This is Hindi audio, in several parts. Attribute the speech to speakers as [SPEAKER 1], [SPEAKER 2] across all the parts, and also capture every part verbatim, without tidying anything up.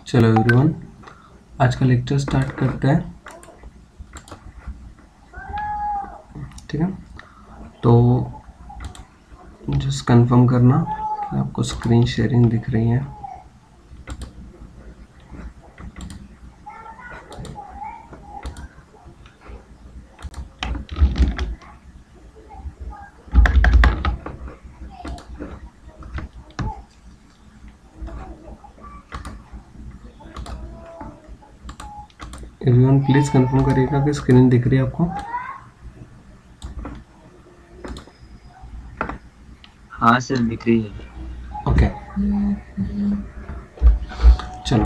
[SPEAKER 1] चलो एवरीवन, आज का लेक्चर स्टार्ट करते हैं। ठीक है, तो जस्ट कंफर्म करना कि आपको स्क्रीन शेयरिंग दिख रही है। एवरीवन प्लीज कंफर्म करिएगा कि स्क्रीन दिख रही है आपको।
[SPEAKER 2] हाँ सर, दिख रही है।
[SPEAKER 1] ओके, चलो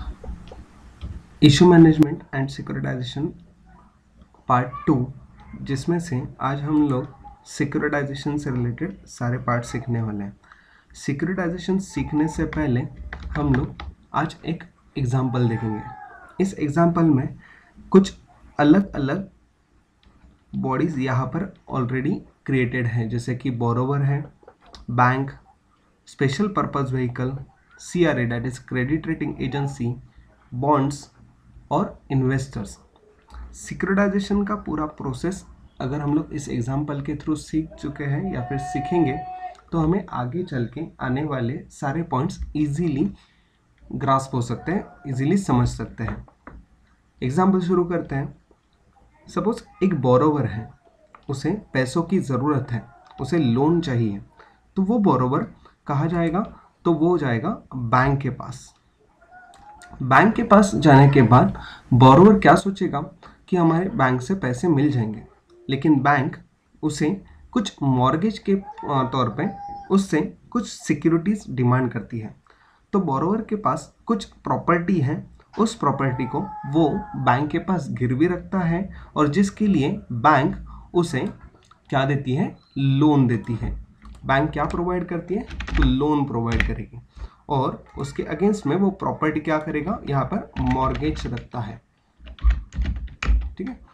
[SPEAKER 1] issue management and securitization part two, जिसमें से आज हम लोग सिक्योरिटाइजेशन से रिलेटेड सारे पार्ट सीखने वाले हैं। सिक्योरिटाइजेशन सीखने से पहले हम लोग आज एक एग्जाम्पल देखेंगे। इस एग्जाम्पल में कुछ अलग अलग बॉडीज यहाँ पर ऑलरेडी क्रिएटेड हैं, जैसे कि बोरोवर है, bank, special purpose vehicle, C R A that is credit rating agency, bonds और इन्वेस्टर्स। सिक्योरिटाइजेशन का पूरा प्रोसेस अगर हम लोग इस एग्जाम्पल के थ्रू सीख चुके हैं या फिर सीखेंगे तो हमें आगे चल के आने वाले सारे पॉइंट्स इजीली ग्रास्प हो सकते हैं, इजीली समझ सकते हैं। एग्जाम्पल शुरू करते हैं। सपोज एक बोरोवर है, उसे पैसों की ज़रूरत है, उसे लोन चाहिए, तो वो बोरोवर कहाँ जाएगा? तो वो जाएगा बैंक के पास। बैंक के पास जाने के बाद बोरोवर क्या सोचेगा कि हमारे बैंक से पैसे मिल जाएंगे, लेकिन बैंक उसे कुछ मॉर्गेज के तौर पे उससे कुछ सिक्योरिटीज डिमांड करती है। तो बोरोवर के पास कुछ प्रॉपर्टी है, उस प्रॉपर्टी को वो बैंक के पास गिरवी रखता है और जिसके लिए बैंक उसे क्या देती है? लोन देती है। बैंक क्या प्रोवाइड करती है? तो लोन प्रोवाइड करेगी और उसके अगेंस्ट में वो प्रॉपर्टी क्या करेगा? यहाँ पर मॉर्गेज रखता है। ठीक है,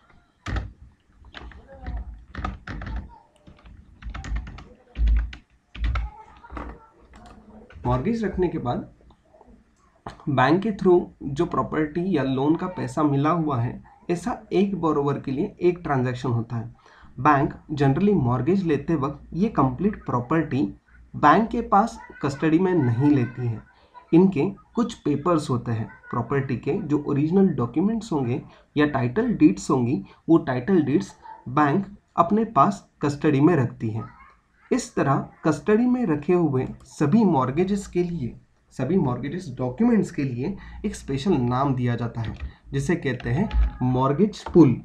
[SPEAKER 1] मॉर्गेज रखने के बाद बैंक के थ्रू जो प्रॉपर्टी या लोन का पैसा मिला हुआ है, ऐसा एक बोरोवर के लिए एक ट्रांजैक्शन होता है। बैंक जनरली मॉर्गेज लेते वक्त ये कंप्लीट प्रॉपर्टी बैंक के पास कस्टडी में नहीं लेती है। इनके कुछ पेपर्स होते हैं प्रॉपर्टी के, जो ओरिजिनल डॉक्यूमेंट्स होंगे या टाइटल डीड्स होंगी, वो टाइटल डीड्स बैंक अपने पास कस्टडी में रखती है। इस तरह कस्टडी में रखे हुए सभी मॉर्गेजेस के लिए, सभी मॉर्गेजेस डॉक्यूमेंट्स के लिए एक स्पेशल नाम दिया जाता है, जिसे कहते हैं मॉर्गेज पूल,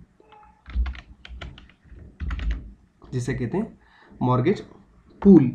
[SPEAKER 1] जिसे कहते हैं मॉर्गेज पूल।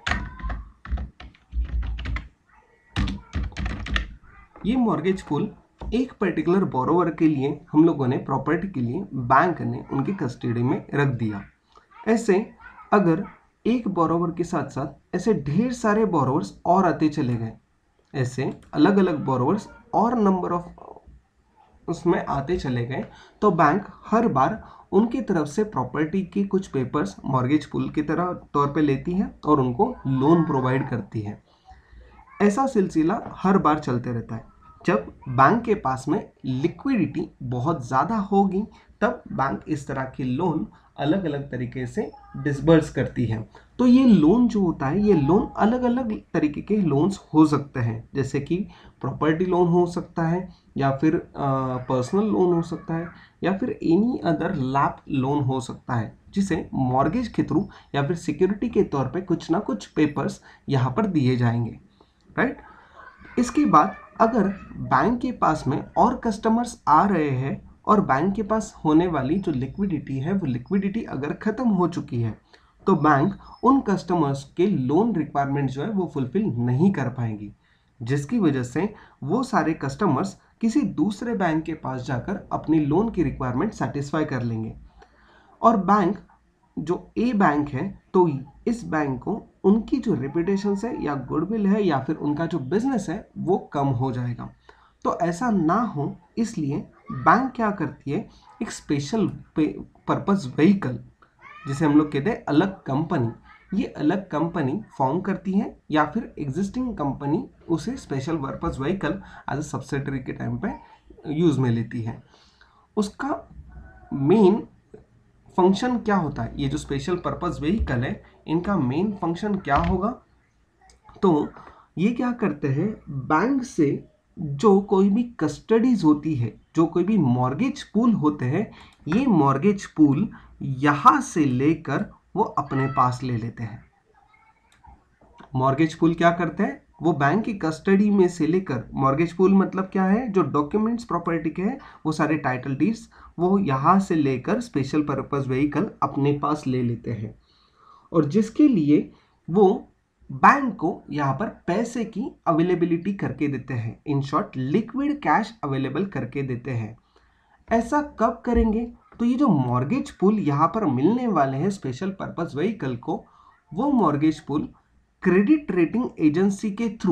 [SPEAKER 1] ये मॉर्गेज पूल एक पर्टिकुलर बोरोवर के लिए हम लोगों ने प्रॉपर्टी के लिए बैंक ने उनकी कस्टडी में रख दिया। ऐसे अगर एक बोरोवर के साथ साथ ऐसे ढेर सारे बोरोवर्स और आते चले गए, ऐसे अलग अलग बोरोवर्स और नंबर ऑफ उसमें आते चले गए, तो बैंक हर बार उनकी तरफ से प्रॉपर्टी की कुछ पेपर्स मॉर्गेज पूल की तरह तौर पे लेती है और उनको लोन प्रोवाइड करती है। ऐसा सिलसिला हर बार चलते रहता है। जब बैंक के पास में लिक्विडिटी बहुत ज़्यादा होगी, तब बैंक इस तरह के लोन अलग अलग तरीके से डिसबर्स करती है। तो ये लोन जो होता है, ये लोन अलग अलग तरीके के लोन्स हो सकते हैं, जैसे कि प्रॉपर्टी लोन हो सकता है, या फिर पर्सनल लोन हो सकता है, या फिर एनी अदर लैप लोन हो सकता है, जिसे मॉर्गेज के थ्रू या फिर सिक्योरिटी के तौर पे कुछ ना कुछ पेपर्स यहाँ पर दिए जाएंगे, राइट। इसके बाद अगर बैंक के पास में और कस्टमर्स आ रहे हैं और बैंक के पास होने वाली जो लिक्विडिटी है, वो लिक्विडिटी अगर ख़त्म हो चुकी है, तो बैंक उन कस्टमर्स के लोन रिक्वायरमेंट जो है वो फुलफिल नहीं कर पाएंगी, जिसकी वजह से वो सारे कस्टमर्स किसी दूसरे बैंक के पास जाकर अपनी लोन की रिक्वायरमेंट सेटिस्फाई कर लेंगे। और बैंक जो ए बैंक है, तो इस बैंक को उनकी जो रेपुटेशन है या गुडविल है या फिर उनका जो बिजनेस है वो कम हो जाएगा। तो ऐसा ना हो, इसलिए बैंक क्या करती है, एक स्पेशल पर्पस व्हीकल, जिसे हम लोग कहते हैं अलग कंपनी, ये अलग कंपनी फॉर्म करती है या फिर एग्जिस्टिंग कंपनी उसे special purpose vehicle as a subsidiary के टाइम पे यूज़ में लेती है। उसका मेन फंक्शन क्या होता है, ये जो स्पेशल पर्पस व्हीकल है इनका मेन फंक्शन क्या होगा, तो ये क्या करते हैं, बैंक से जो कोई भी कस्टडीज होती है, जो कोई भी मॉर्गेज पूल होते हैं, ये मॉर्गेज पूल यहां से लेकर वो अपने पास ले लेते हैं। मॉर्गेज पूल क्या करते हैं, वो बैंक की कस्टडी में से लेकर, मॉर्गेज पूल मतलब क्या है, जो डॉक्यूमेंट्स प्रॉपर्टी के हैं वो सारे टाइटल डीड्स वो यहां से लेकर स्पेशल पर्पस व्हीकल अपने पास ले लेते हैं, और जिसके लिए वो बैंक को यहाँ पर पैसे की अवेलेबिलिटी करके देते हैं, इन शॉर्ट लिक्विड कैश अवेलेबल करके देते हैं। ऐसा कब करेंगे, तो ये जो मॉर्गेज पूल यहाँ पर मिलने वाले हैं स्पेशल पर्पस व्हीकल को, वो mortgage pool credit rating agency के through,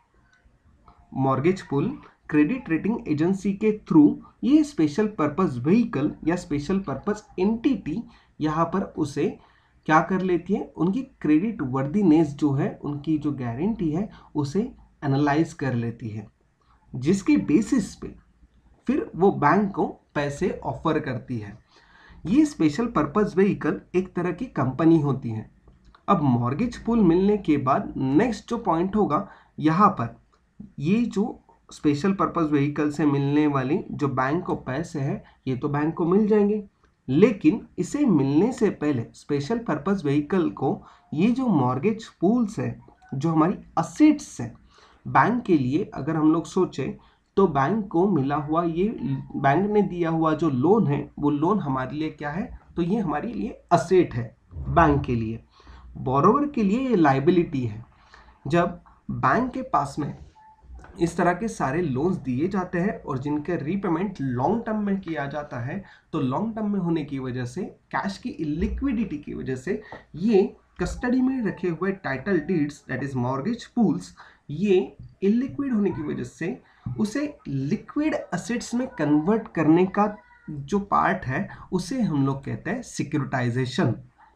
[SPEAKER 1] mortgage pool credit rating agency के थ्रू ये स्पेशल पर्पस व्हीकल या स्पेशल पर्पस एंटिटी यहाँ पर उसे क्या कर लेती है, उनकी क्रेडिट वर्दीनेस जो है, उनकी जो गारंटी है उसे एनालाइज कर लेती है, जिसके बेसिस पे फिर वो बैंक को पैसे ऑफर करती है। ये स्पेशल पर्पस व्हीकल एक तरह की कंपनी होती है। अब मॉर्गेज पूल मिलने के बाद नेक्स्ट जो पॉइंट होगा, यहाँ पर ये जो स्पेशल पर्पस व्हीकल से मिलने वाली जो बैंक को पैसे है, ये तो बैंक को मिल जाएंगे, लेकिन इसे मिलने से पहले स्पेशल पर्पस व्हीकल को ये जो मॉर्गेज पूल्स है, जो हमारी असेट्स है बैंक के लिए, अगर हम लोग सोचें तो बैंक को मिला हुआ ये, बैंक ने दिया हुआ जो लोन है, वो लोन हमारे लिए क्या है, तो ये हमारे लिए असेट है बैंक के लिए। बोरोवर के लिए ये लाइबिलिटी है। जब बैंक के पास में इस तरह के सारे लोन्स दिए जाते हैं और जिनके रीपेमेंट लॉन्ग टर्म में किया जाता है, तो लॉन्ग टर्म में होने की वजह से, कैश की इलिक्विडिटी की वजह से, ये कस्टडी में रखे हुए title deeds that is mortgage pools, ये इलिक्विड होने की वजह से उसे लिक्विड असेट्स में कन्वर्ट करने का जो पार्ट है उसे हम लोग कहते हैं सिक्योरिटाइजेशन।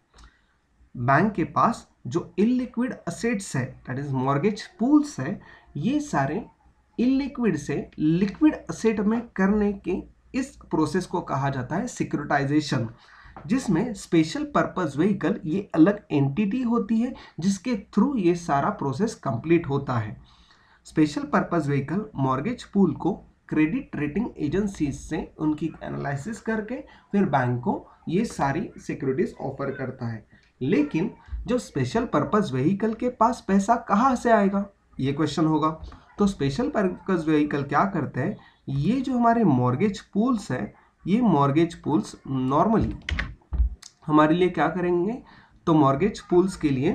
[SPEAKER 1] बैंक के पास जो इलिक्विड असेट्स है दैट इज मॉर्गेज पूल्स है, ये सारे इलिक्विड से लिक्विड असेट में करने के इस प्रोसेस को कहा जाता है सिक्योरिटाइजेशन, जिसमें स्पेशल पर्पस व्हीकल ये अलग एंटिटी होती है जिसके थ्रू ये सारा प्रोसेस कंप्लीट होता है। Special purpose vehicle mortgage pool को क्रेडिट रेटिंग एजेंसीज से उनकी एनालिसिस करके फिर बैंक को ये सारी सिक्योरिटीज ऑफर करता है। लेकिन जो स्पेशल पर्पस व्हीकल के पास पैसा कहाँ से आएगा, ये क्वेश्चन होगा। तो स्पेशल पर्पस व्हीकल क्या करते हैं, ये जो हमारे मॉर्गेज पूल्स है, ये मॉर्गेज पूल्स नॉर्मली हमारे लिए क्या करेंगे, तो मॉर्गेज पूल्स के लिए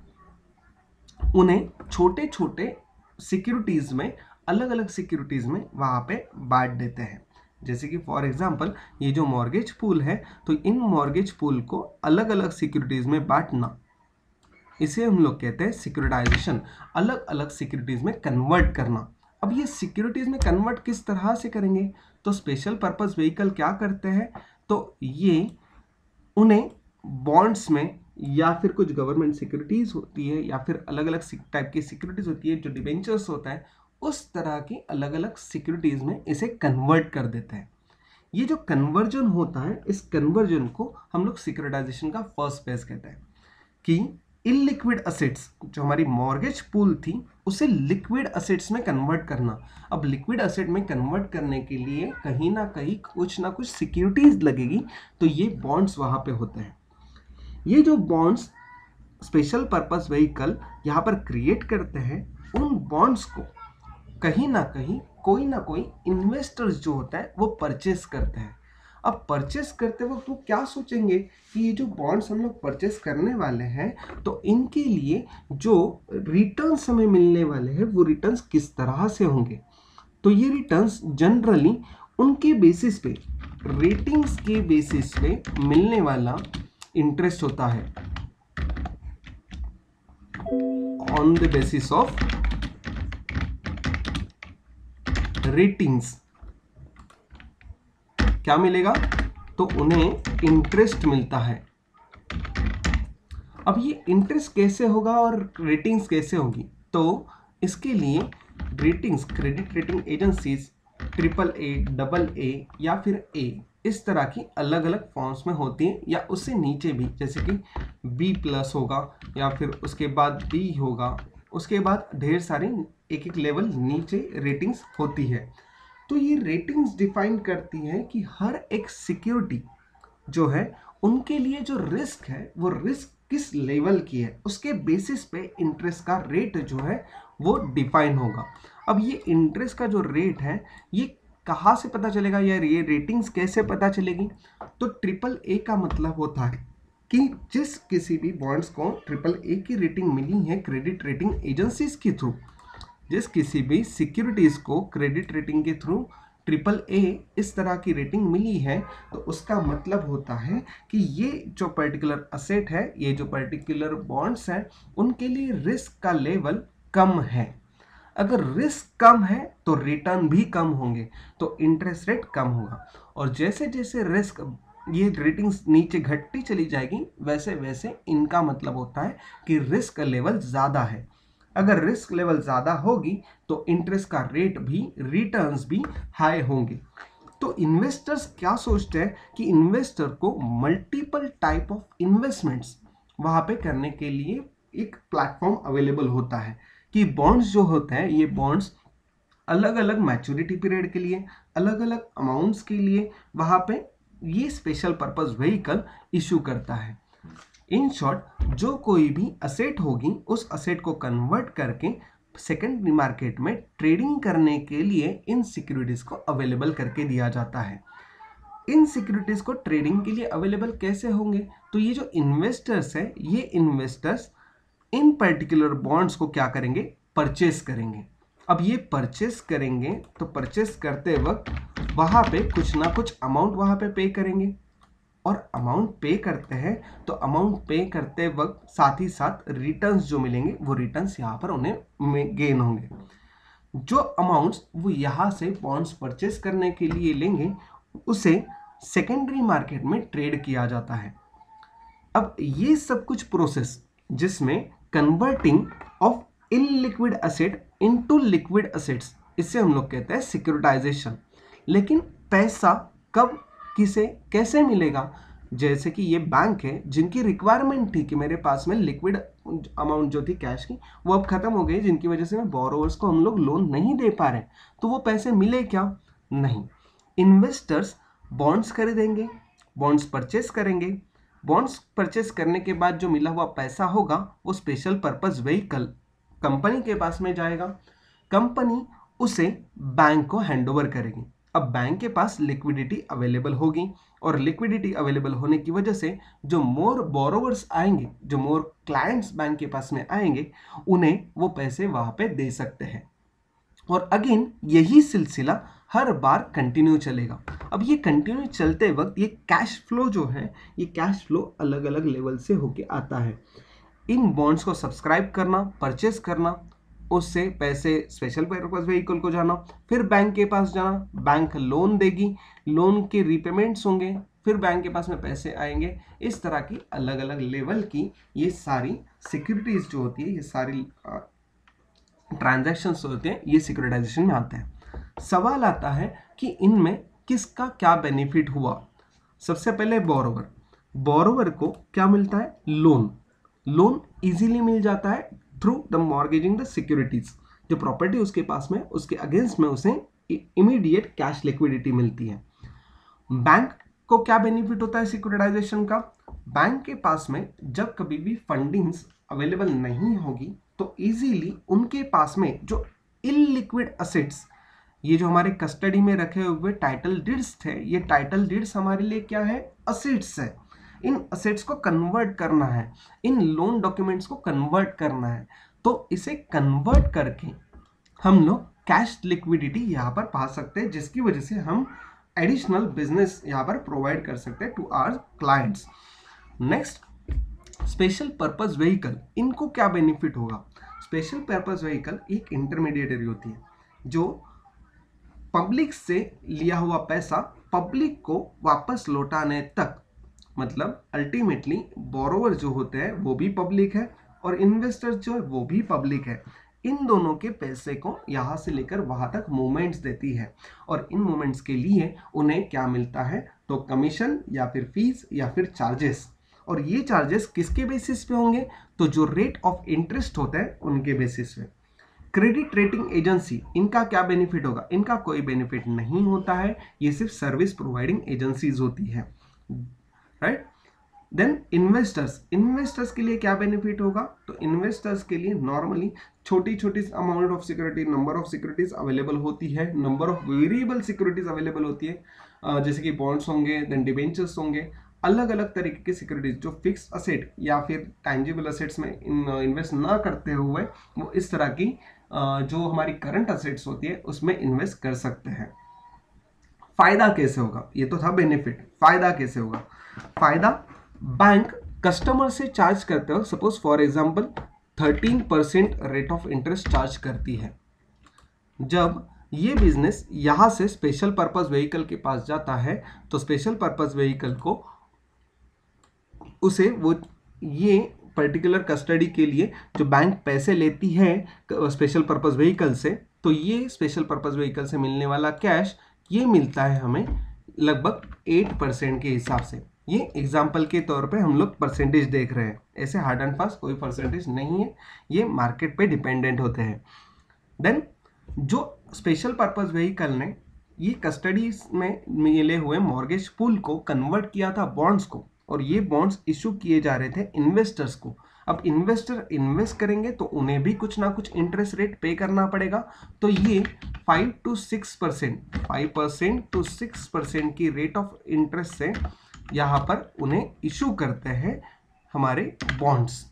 [SPEAKER 1] उन्हें छोटे छोटे सिक्योरिटीज में, अलग अलग सिक्योरिटीज में वहाँ पे बांट देते हैं। जैसे कि फॉर एग्जांपल ये जो मॉर्गेज पूल है, तो इन मॉर्गेज पूल को अलग अलग सिक्योरिटीज में बांटना, इसे हम लोग कहते हैं सिक्योरिटाइजेशन, अलग अलग सिक्योरिटीज में कन्वर्ट करना। अब ये सिक्योरिटीज में कन्वर्ट किस तरह से करेंगे, तो स्पेशल पर्पस व्हीकल क्या करते हैं, तो ये उन्हें बॉन्ड्स में या फिर कुछ गवर्नमेंट सिक्योरिटीज होती है या फिर अलग अलग टाइप की सिक्योरिटीज होती है, जो डिबेंचर्स होता है, उस तरह की अलग अलग सिक्योरिटीज में इसे कन्वर्ट कर देते हैं। ये जो कन्वर्जन होता है, इस कन्वर्जन को हम लोग सिक्योरिटाइजेशन का फर्स्ट फेज कहते हैं, कि इलिक्विड असेट्स जो हमारी मॉर्गेज पूल थी उसे लिक्विड असेट्स में कन्वर्ट करना। अब लिक्विड असेट में कन्वर्ट करने के लिए कहीं ना कहीं कुछ ना कुछ सिक्योरिटीज लगेगी, तो ये बॉन्ड्स वहां पे होते हैं। ये जो बॉन्ड्स स्पेशल पर्पस व्हीकल यहाँ पर क्रिएट करते हैं, उन बॉन्ड्स को कहीं ना कहीं कोई ना कोई इन्वेस्टर्स जो होता है वो परचेस करते हैं। अब परचेस करते वक्त वो क्या सोचेंगे कि ये जो बॉन्ड्स हम लोग परचेस करने वाले हैं, तो इनके लिए जो रिटर्न्स हमें मिलने वाले हैं वो रिटर्न्स किस तरह से होंगे। तो ये रिटर्न्स जनरली उनके बेसिस पे, रेटिंग्स के बेसिस पे मिलने वाला इंटरेस्ट होता है, on the basis of ratings. क्या मिलेगा, तो उन्हें इंटरेस्ट मिलता है। अब ये इंटरेस्ट कैसे होगा और रेटिंग्स कैसे होगी, तो इसके लिए ratings, credit rating agencies triple A, double A या फिर ए, इस तरह की अलग अलग फॉर्म्स में होती हैं, या उससे नीचे भी, जैसे कि बी प्लस होगा या फिर उसके बाद डी होगा, उसके बाद ढेर सारी एक एक लेवल नीचे रेटिंग्स होती है। तो ये रेटिंग्स डिफाइन करती हैं कि हर एक सिक्योरिटी जो है उनके लिए जो रिस्क है वो रिस्क किस लेवल की है, उसके बेसिस पे इंटरेस्ट का रेट जो है वो डिफाइन होगा। अब ये इंटरेस्ट का जो रेट है ये कहाँ से पता चलेगा, यार ये रेटिंग्स कैसे पता चलेगी? तो ट्रिपल ए का मतलब होता है कि जिस किसी भी बॉन्ड्स को ट्रिपल ए की रेटिंग मिली है क्रेडिट रेटिंग एजेंसीज के थ्रू, जिस किसी भी सिक्योरिटीज को क्रेडिट रेटिंग के थ्रू ट्रिपल ए इस तरह की रेटिंग मिली है, तो उसका मतलब होता है कि ये जो पर्टिकुलर असेट है, ये जो पर्टिकुलर बॉन्ड्स हैं, उनके लिए रिस्क का लेवल कम है। अगर रिस्क कम है तो रिटर्न भी कम होंगे, तो इंटरेस्ट रेट कम होगा। और जैसे जैसे रिस्क, ये रेटिंग्स नीचे घटती चली जाएगी, वैसे वैसे इनका मतलब होता है कि रिस्क लेवल ज़्यादा है। अगर रिस्क लेवल ज़्यादा होगी तो इंटरेस्ट का रेट भी, रिटर्न्स भी हाई होंगे। तो इन्वेस्टर्स क्या सोचते हैं कि इन्वेस्टर को मल्टीपल टाइप ऑफ इन्वेस्टमेंट्स वहाँ पे करने के लिए एक प्लेटफॉर्म अवेलेबल होता है कि बॉन्ड्स जो होते हैं, ये बॉन्ड्स अलग अलग मैच्योरिटी पीरियड के लिए, अलग अलग अमाउंट्स के लिए वहाँ पे ये स्पेशल पर्पस व्हीकल इशू करता है। इन शॉर्ट, जो कोई भी असेट होगी उस असेट को कन्वर्ट करके सेकेंडरी मार्केट में ट्रेडिंग करने के लिए इन सिक्योरिटीज को अवेलेबल करके दिया जाता है। इन सिक्योरिटीज को ट्रेडिंग के लिए अवेलेबल कैसे होंगे? तो ये जो इन्वेस्टर्स है, ये इन्वेस्टर्स इन पर्टिकुलर बॉन्ड्स को क्या करेंगे? परचेस करेंगे। अब ये परचेस करेंगे तो परचेस करते वक्त वहाँ पे कुछ ना कुछ अमाउंट वहाँ पे पे करेंगे, और अमाउंट पे करते हैं तो अमाउंट पे करते वक्त साथ ही साथ रिटर्न्स जो मिलेंगे वो रिटर्न्स यहाँ पर उन्हें गेन होंगे। जो अमाउंट्स वो यहाँ से बॉन्ड्स परचेस करने के लिए लेंगे उसे सेकेंडरी मार्केट में ट्रेड किया जाता है। अब ये सब कुछ प्रोसेस जिसमें converting of illiquid asset into liquid assets, इससे हम लोग कहते हैं सिक्योरिटाइजेशन। लेकिन पैसा कब, किसे, कैसे मिलेगा? जैसे कि ये बैंक है जिनकी रिक्वायरमेंट थी कि मेरे पास में लिक्विड अमाउंट जो थी कैश की वो अब खत्म हो गई, जिनकी वजह से मैं बोरोवर्स को हम लोग लोन नहीं दे पा रहे, तो वो पैसे मिले क्या? नहीं। इन्वेस्टर्स बॉन्ड्स खरीदेंगे, बॉन्ड्स परचेस करेंगे, बॉन्ड्स परचेस करने के बाद जो मिला हुआ पैसा होगा वो स्पेशल पर्पस व्हीकल कंपनी के पास में जाएगा, कंपनी उसे बैंक को हैंडओवर करेगी। अब बैंक के पास लिक्विडिटी अवेलेबल होगी, और लिक्विडिटी अवेलेबल होने की वजह से जो मोर बोरोवर्स आएंगे, जो मोर क्लाइंट्स बैंक के पास में आएंगे, उन्हें वो पैसे वहां पे दे सकते हैं। और अगेन यही सिलसिला हर बार कंटिन्यू चलेगा। अब ये कंटिन्यू चलते वक्त ये कैश फ्लो जो है, ये कैश फ्लो अलग अलग लेवल से होके आता है। इन बॉन्ड्स को सब्सक्राइब करना, परचेस करना, उससे पैसे स्पेशल पर्पस व्हीकल को जाना, फिर बैंक के पास जाना, बैंक लोन देगी, लोन के रीपेमेंट्स होंगे, फिर बैंक के पास में पैसे आएंगे। इस तरह की अलग अलग लेवल की ये सारी सिक्योरिटीज जो होती है, ये सारी ट्रांजैक्शंस होते हैं, ये सिक्योरिटाइजेशन में आते हैं। सवाल आता है कि इनमें किसका क्या बेनिफिट हुआ? सबसे पहले बोरोवर, बोरोवर को क्या मिलता है? लोन। लोन इजीली मिल जाता है through the mortgaging the securities. जो प्रॉपर्टी उसके पास में, उसके अगेंस्ट में उसे इमीडिएट कैश लिक्विडिटी मिलती है। बैंक को क्या बेनिफिट होता है सिक्योरिटाइजेशन का? बैंक के पास में जब कभी भी फंडिंग्स अवेलेबल नहीं होगी तो इजीली उनके पास में जो इलिक्विड असेट्स, ये जो हमारे कस्टडी में रखे हुए टाइटल डीड्स थे, ये टाइटल डीड्स हमारे लिए क्या है? असेट्स है। इन असेट्स को कन्वर्ट करना है, इन लोन डॉक्यूमेंट्स को कन्वर्ट करना है, तो इसे कन्वर्ट करके हम लोग कैश लिक्विडिटी यहाँ पर पा सकते हैं, जिसकी वजह से हम एडिशनल बिजनेस यहाँ पर प्रोवाइड कर सकते हैं to our clients. Next, special purpose vehicle, इनको क्या बेनिफिट होगा? स्पेशल पर्पस व्हीकल एक इंटरमीडिएटरी होती है जो पब्लिक से लिया हुआ पैसा पब्लिक को वापस लौटाने तक मतलब अल्टीमेटली बोरोवर जो होते हैं वो भी पब्लिक है और इन्वेस्टर जो है वो भी पब्लिक है। इन दोनों के पैसे को यहाँ से लेकर वहाँ तक मूवमेंट्स देती है और इन मूवमेंट्स के लिए उन्हें क्या मिलता है, तो कमीशन या फिर फीस या फिर चार्जेस। और ये चार्जेस किसके बेसिस पे होंगे, तो जो रेट ऑफ इंटरेस्ट होता है उनके बेसिस पे। क्रेडिट रेटिंग एजेंसी, इनका क्या बेनिफिट होगा, इनका कोई बेनिफिट नहीं होता है, ये सिर्फ सर्विस प्रोवाइडिंग एजेंसीज होती है, राइट। देन इन्वेस्टर्स, इन्वेस्टर्स के लिए क्या बेनिफिट होगा, तो इन्वेस्टर्स के लिए नॉर्मली छोटी छोटी amount of security, number of securities available होती है, number of variable securities available होती है, जैसे कि बॉन्ड्स होंगे, देन डिबेंचर्स होंगे, अलग अलग तरीके की सिक्योरिटीज जो फिक्स असेट या फिर टैंजिबल असेट्स में इन्वेस्ट ना करते हुए वो इस तरह की जो हमारी करंट असेट्स होती है उसमें इन्वेस्ट कर सकते हैं। फायदा कैसे होगा, ये तो था बेनिफिट, फायदा कैसे होगा, फायदा बैंक कस्टमर से चार्ज करते हो, suppose for example thirteen percent rate of interest charge करती है। जब ये बिजनेस यहां से स्पेशल पर्पस व्हीकल के पास जाता है तो स्पेशल पर्पस व्हीकल को उसे वो ये पर्टिकुलर कस्टडी के लिए जो बैंक पैसे लेती है स्पेशल पर्पस व्हीकल से, तो ये स्पेशल पर्पस व्हीकल से मिलने वाला कैश ये मिलता है हमें लगभग एट परसेंट के हिसाब से। ये एग्जाम्पल के तौर पे हम लोग परसेंटेज देख रहे हैं, ऐसे हार्ड एंड फास्ट कोई परसेंटेज नहीं है, ये मार्केट पे डिपेंडेंट होते हैं। देन जो स्पेशल पर्पस व्हीकल ने ये कस्टडी में मिले हुए मॉर्गेज पूल को कन्वर्ट किया था बॉन्ड्स को, और ये बॉन्ड्स इशू किए जा रहे थे इन्वेस्टर्स को। अब इन्वेस्टर इन्वेस्ट करेंगे तो उन्हें भी कुछ ना कुछ इंटरेस्ट रेट पे करना पड़ेगा, तो ये five two six percent five percent two six percent की रेट ऑफ इंटरेस्ट से यहाँ पर उन्हें इशू करते हैं हमारे बॉन्ड्स।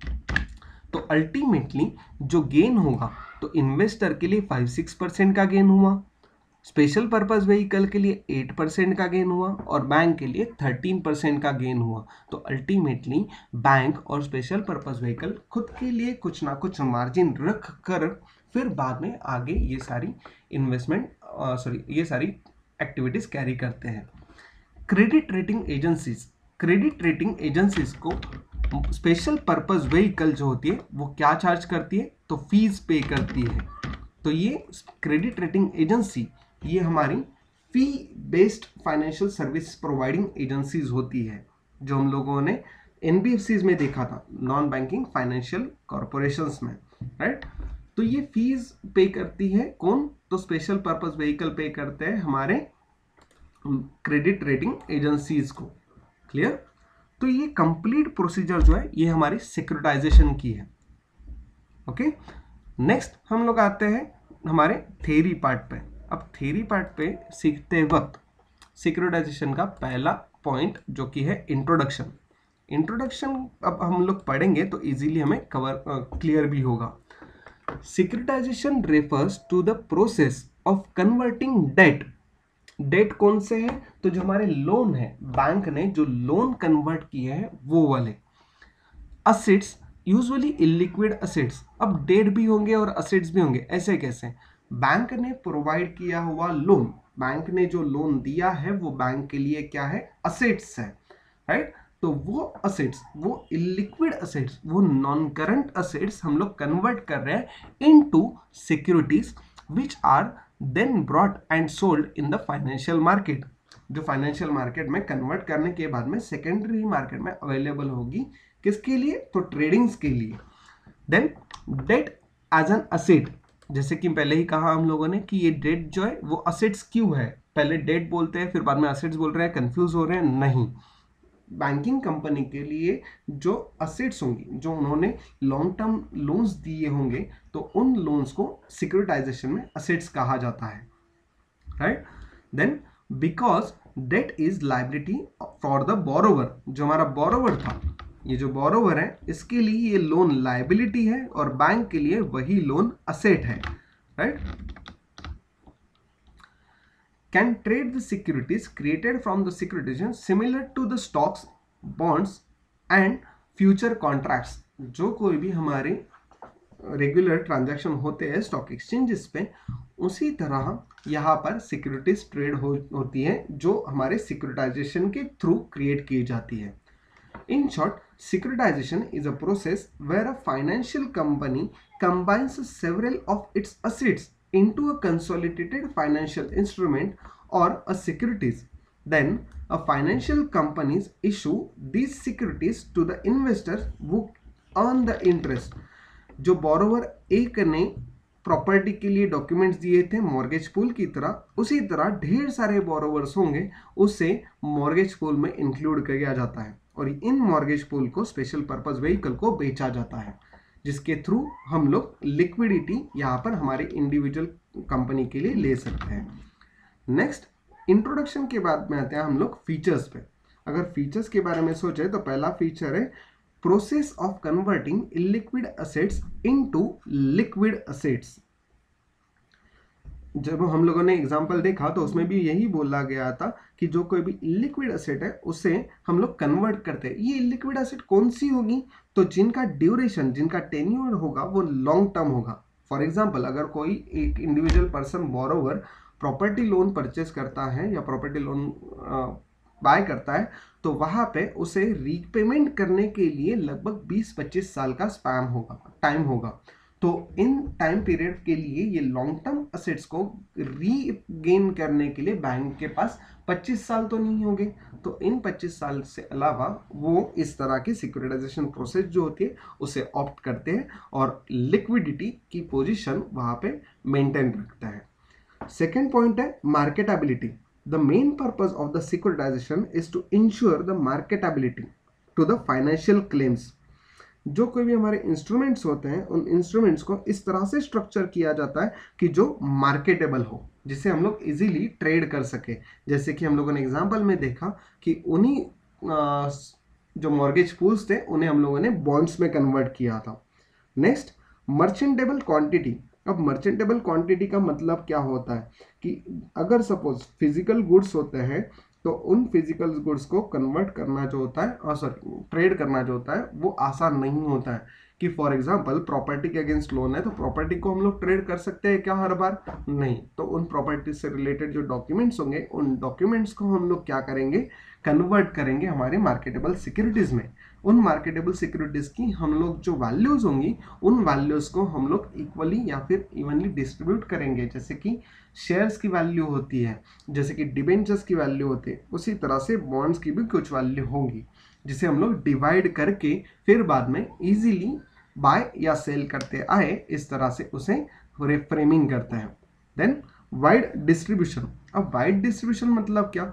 [SPEAKER 1] तो अल्टीमेटली जो गेन होगा तो इन्वेस्टर के लिए फाइव सिक्स परसेंट का गेन हुआ, स्पेशल पर्पस व्हीकल के लिए एट परसेंट का गेन हुआ और बैंक के लिए थर्टीन परसेंट का गेन हुआ। तो अल्टीमेटली बैंक और स्पेशल पर्पस व्हीकल खुद के लिए कुछ ना कुछ मार्जिन रख कर फिर बाद में आगे ये सारी इन्वेस्टमेंट सॉरी ये सारी एक्टिविटीज कैरी करते हैं। Credit rating agencies, credit rating agencies को स्पेशल पर्पस व्हीकल जो होती है वो क्या चार्ज करती है, तो फीस पे करती है। तो ये क्रेडिट रेटिंग एजेंसी ये हमारी fee based financial service providing agencies होती है, जो हम लोगों ने एनबीएफसीज में देखा था, नॉन बैंकिंग फाइनेंशियल कॉर्पोरेशंस में, राइट। तो ये फीस पे करती है कौन, तो स्पेशल पर्पस व्हीकल पे करते हैं हमारे क्रेडिट रेटिंग एजेंसीज को। क्लियर। तो ये कंप्लीट प्रोसीजर जो है ये हमारी सिक्योरिटाइजेशन की है। ओके, नेक्स्ट हम लोग आते हैं हमारे थ्योरी पार्ट पे। अब थ्योरी पार्ट पे सीखते वक्त सिक्योरिटाइजेशन का पहला पॉइंट जो कि है इंट्रोडक्शन। इंट्रोडक्शन अब हम लोग पढ़ेंगे तो इजीली हमें कवर क्लियर भी होगा। Securitisation refers to the process of converting debt. Debt कौन से है, तो जो हमारे लोन है, बैंक ने जो लोन कन्वर्ट किए हैं वो वाले। Assets, usually illiquid assets. अब डेट भी होंगे और असेट्स भी होंगे, ऐसे कैसे, बैंक ने प्रोवाइड किया हुआ लोन, बैंक ने जो लोन दिया है वो बैंक के लिए क्या है, असेट्स है, राइट। तो वो असेट्स, वो इलिक्विड असेट्स, वो नॉन करंट असेट्स हम लोग कन्वर्ट कर रहे हैं into securities which are then brought and sold in the financial market. जो फाइनेंशियल मार्केट में कन्वर्ट करने के बाद में सेकेंडरी मार्केट में अवेलेबल होगी, किसके लिए, तो ट्रेडिंग्स के लिए। Then debt as an asset, जैसे कि पहले ही कहा हम लोगों ने कि ये डेट जो है वो असेट्स क्यों है, पहले डेट बोलते हैं फिर बाद में असेट्स बोल रहे हैं, कंफ्यूज हो रहे हैं, नहीं। बैंकिंग कंपनी के लिए जो असेट्स होंगी, जो उन्होंने लॉन्ग टर्म लोन्स दिए होंगे, तो उन लोन्स को सिक्योरिटाइजेशन में असेट्स कहा जाता है, right. Then because debt is liability for the borrower, जो हमारा बोरोवर था, ये जो बोरोवर है इसके लिए ये लोन लायबिलिटी है और बैंक के लिए वही लोन असेट है, right. Can trade the securities created from the securitization similar to the stocks, bonds and future contracts। जो कोई भी हमारे रेगुलर ट्रांजैक्शन होते हैं स्टॉक एक्सचेंजेस पे, उसी तरह यहाँ पर सिक्योरिटीज ट्रेड हो, होती है जो हमारे सिक्योरिटाइजेशन के थ्रू क्रिएट की जाती है। In short, securitization is a process where a financial company combines several of its assets into a consolidated financial instrument or a securities. Then, a financial companies issue these securities to the investors who earn the interest. जो borrower एक ने प्रॉपर्टी के लिए डॉक्यूमेंट्स दिए थे मॉर्गेज पूल की तरह, उसी तरह ढेर सारे बोरोवर्स होंगे, उसे मॉर्गेज पूल में इंक्लूड किया जाता है और इन मॉर्गेज पूल को स्पेशल पर्पस व्हीकल को बेचा जाता है, जिसके थ्रू हम लोग लिक्विडिटी यहाँ पर हमारे इंडिविजुअल कंपनी के लिए ले सकते हैं। नेक्स्ट, इंट्रोडक्शन के बाद में आते हैं हम लोग फीचर्स पे। अगर फीचर्स के बारे में सोचे तो पहला फीचर है process of converting illiquid assets into liquid assets. जब हम लोगों ने एग्जांपल देखा तो उसमें भी यही बोला गया था कि जो कोई भी इलिक्विड असेट है उसे हम लोग कन्वर्ट करते हैं। ये इलिक्विड असेट कौन सी होगी? तो जिनका ड्यूरेशन, जिनका टेन्योर होगा वो लॉन्ग टर्म होगा। फॉर एग्जांपल, अगर कोई एक individual person borrower property loan purchase करता है या प्रॉपर्टी लोन बाय करता है तो वहां पे उसे रीपेमेंट करने के लिए लगभग बीस पच्चीस साल का स्पैम होगा, टाइम होगा। तो इन टाइम पीरियड के लिए ये लॉन्ग टर्म असेट्स को रीगेन करने के लिए बैंक के पास पच्चीस साल तो नहीं होंगे, तो इन पच्चीस साल से अलावा वो इस तरह की सिक्योरिटाइजेशन प्रोसेस जो होती है उसे ऑप्ट करते हैं और लिक्विडिटी की पोजीशन वहां पे मेंटेन रखता है। सेकेंड पॉइंट है marketability. The main purpose of the securitization is to ensure the marketability to the financial claims. जो कोई भी हमारे इंस्ट्रूमेंट्स होते हैं उन इंस्ट्रूमेंट्स को इस तरह से स्ट्रक्चर किया जाता है कि जो मार्केटेबल हो, जिसे हम लोग इजीली ट्रेड कर सके। जैसे कि हम लोगों ने एग्जांपल में देखा कि उन्हीं जो मॉर्गेज पूल्स थे उन्हें हम लोगों ने बॉन्ड्स में कन्वर्ट किया था। Next, merchantable quantity. अब मर्चेंटेबल क्वांटिटी का मतलब क्या होता है कि अगर सपोज फिजिकल गुड्स होते हैं तो उन फिजिकल गुड्स को कन्वर्ट करना जो होता है, सॉरी ट्रेड करना जो होता है वो आसान नहीं होता है। कि फॉर एग्जांपल प्रॉपर्टी के अगेंस्ट लोन है तो प्रॉपर्टी को हम लोग ट्रेड कर सकते हैं क्या हर बार? नहीं। तो उन प्रॉपर्टी से रिलेटेड जो डॉक्यूमेंट्स होंगे उन डॉक्यूमेंट्स को हम लोग क्या करेंगे, कन्वर्ट करेंगे हमारे मार्केटेबल सिक्योरिटीज में। उन मार्केटेबल सिक्योरिटीज की हम लोग जो वैल्यूज होंगी उन वैल्यूज को हम लोग इक्वली या फिर इवनली डिस्ट्रीब्यूट करेंगे। जैसे कि शेयर्स की वैल्यू होती है, जैसे कि डिबेंचर्स की वैल्यू होती है, उसी तरह से बॉन्ड्स की भी कुछ वैल्यू होगी जिसे हम लोग डिवाइड करके फिर बाद में इजीली बाय या सेल करते आए, इस तरह से उसे फ्रेमिंग करते हैं। Then wide distribution. अब वाइड डिस्ट्रीब्यूशन मतलब क्या?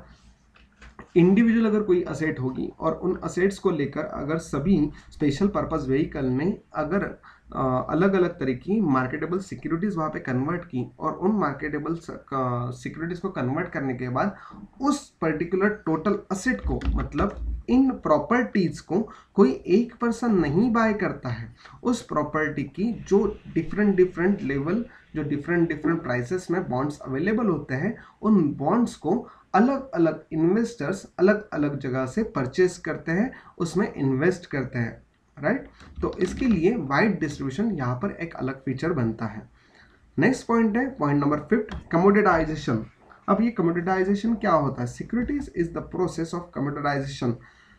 [SPEAKER 1] इंडिविजुअल अगर कोई असेट होगी और उन असेट्स को लेकर अगर सभी स्पेशल पर्पस व्हीकल ने अगर अलग अलग तरह की मार्केटेबल सिक्योरिटीज वहाँ पे कन्वर्ट की और उन मार्केटेबल सिक्योरिटीज को कन्वर्ट करने के बाद उस पर्टिकुलर टोटल असेट को, मतलब इन प्रॉपर्टीज को कोई एक पर्सन नहीं बाय करता है, उस प्रॉपर्टी की जो डिफरेंट डिफरेंट लेवल, जो डिफरेंट डिफरेंट प्राइसेस में बॉन्ड्स अवेलेबल होते हैं, उन बॉन्ड्स को अलग अलग इन्वेस्टर्स अलग अलग जगह से परचेस करते हैं, उसमें इन्वेस्ट करते हैं, राइट। तो इसके लिए वाइड डिस्ट्रीब्यूशन यहाँ पर एक अलग फीचर बनता है। नेक्स्ट पॉइंट है पॉइंट नंबर फिफ्थ, कमोडिटाइजेशन। अब ये कमोडिटाइजेशन क्या होता है? Securities is the process of commoditisation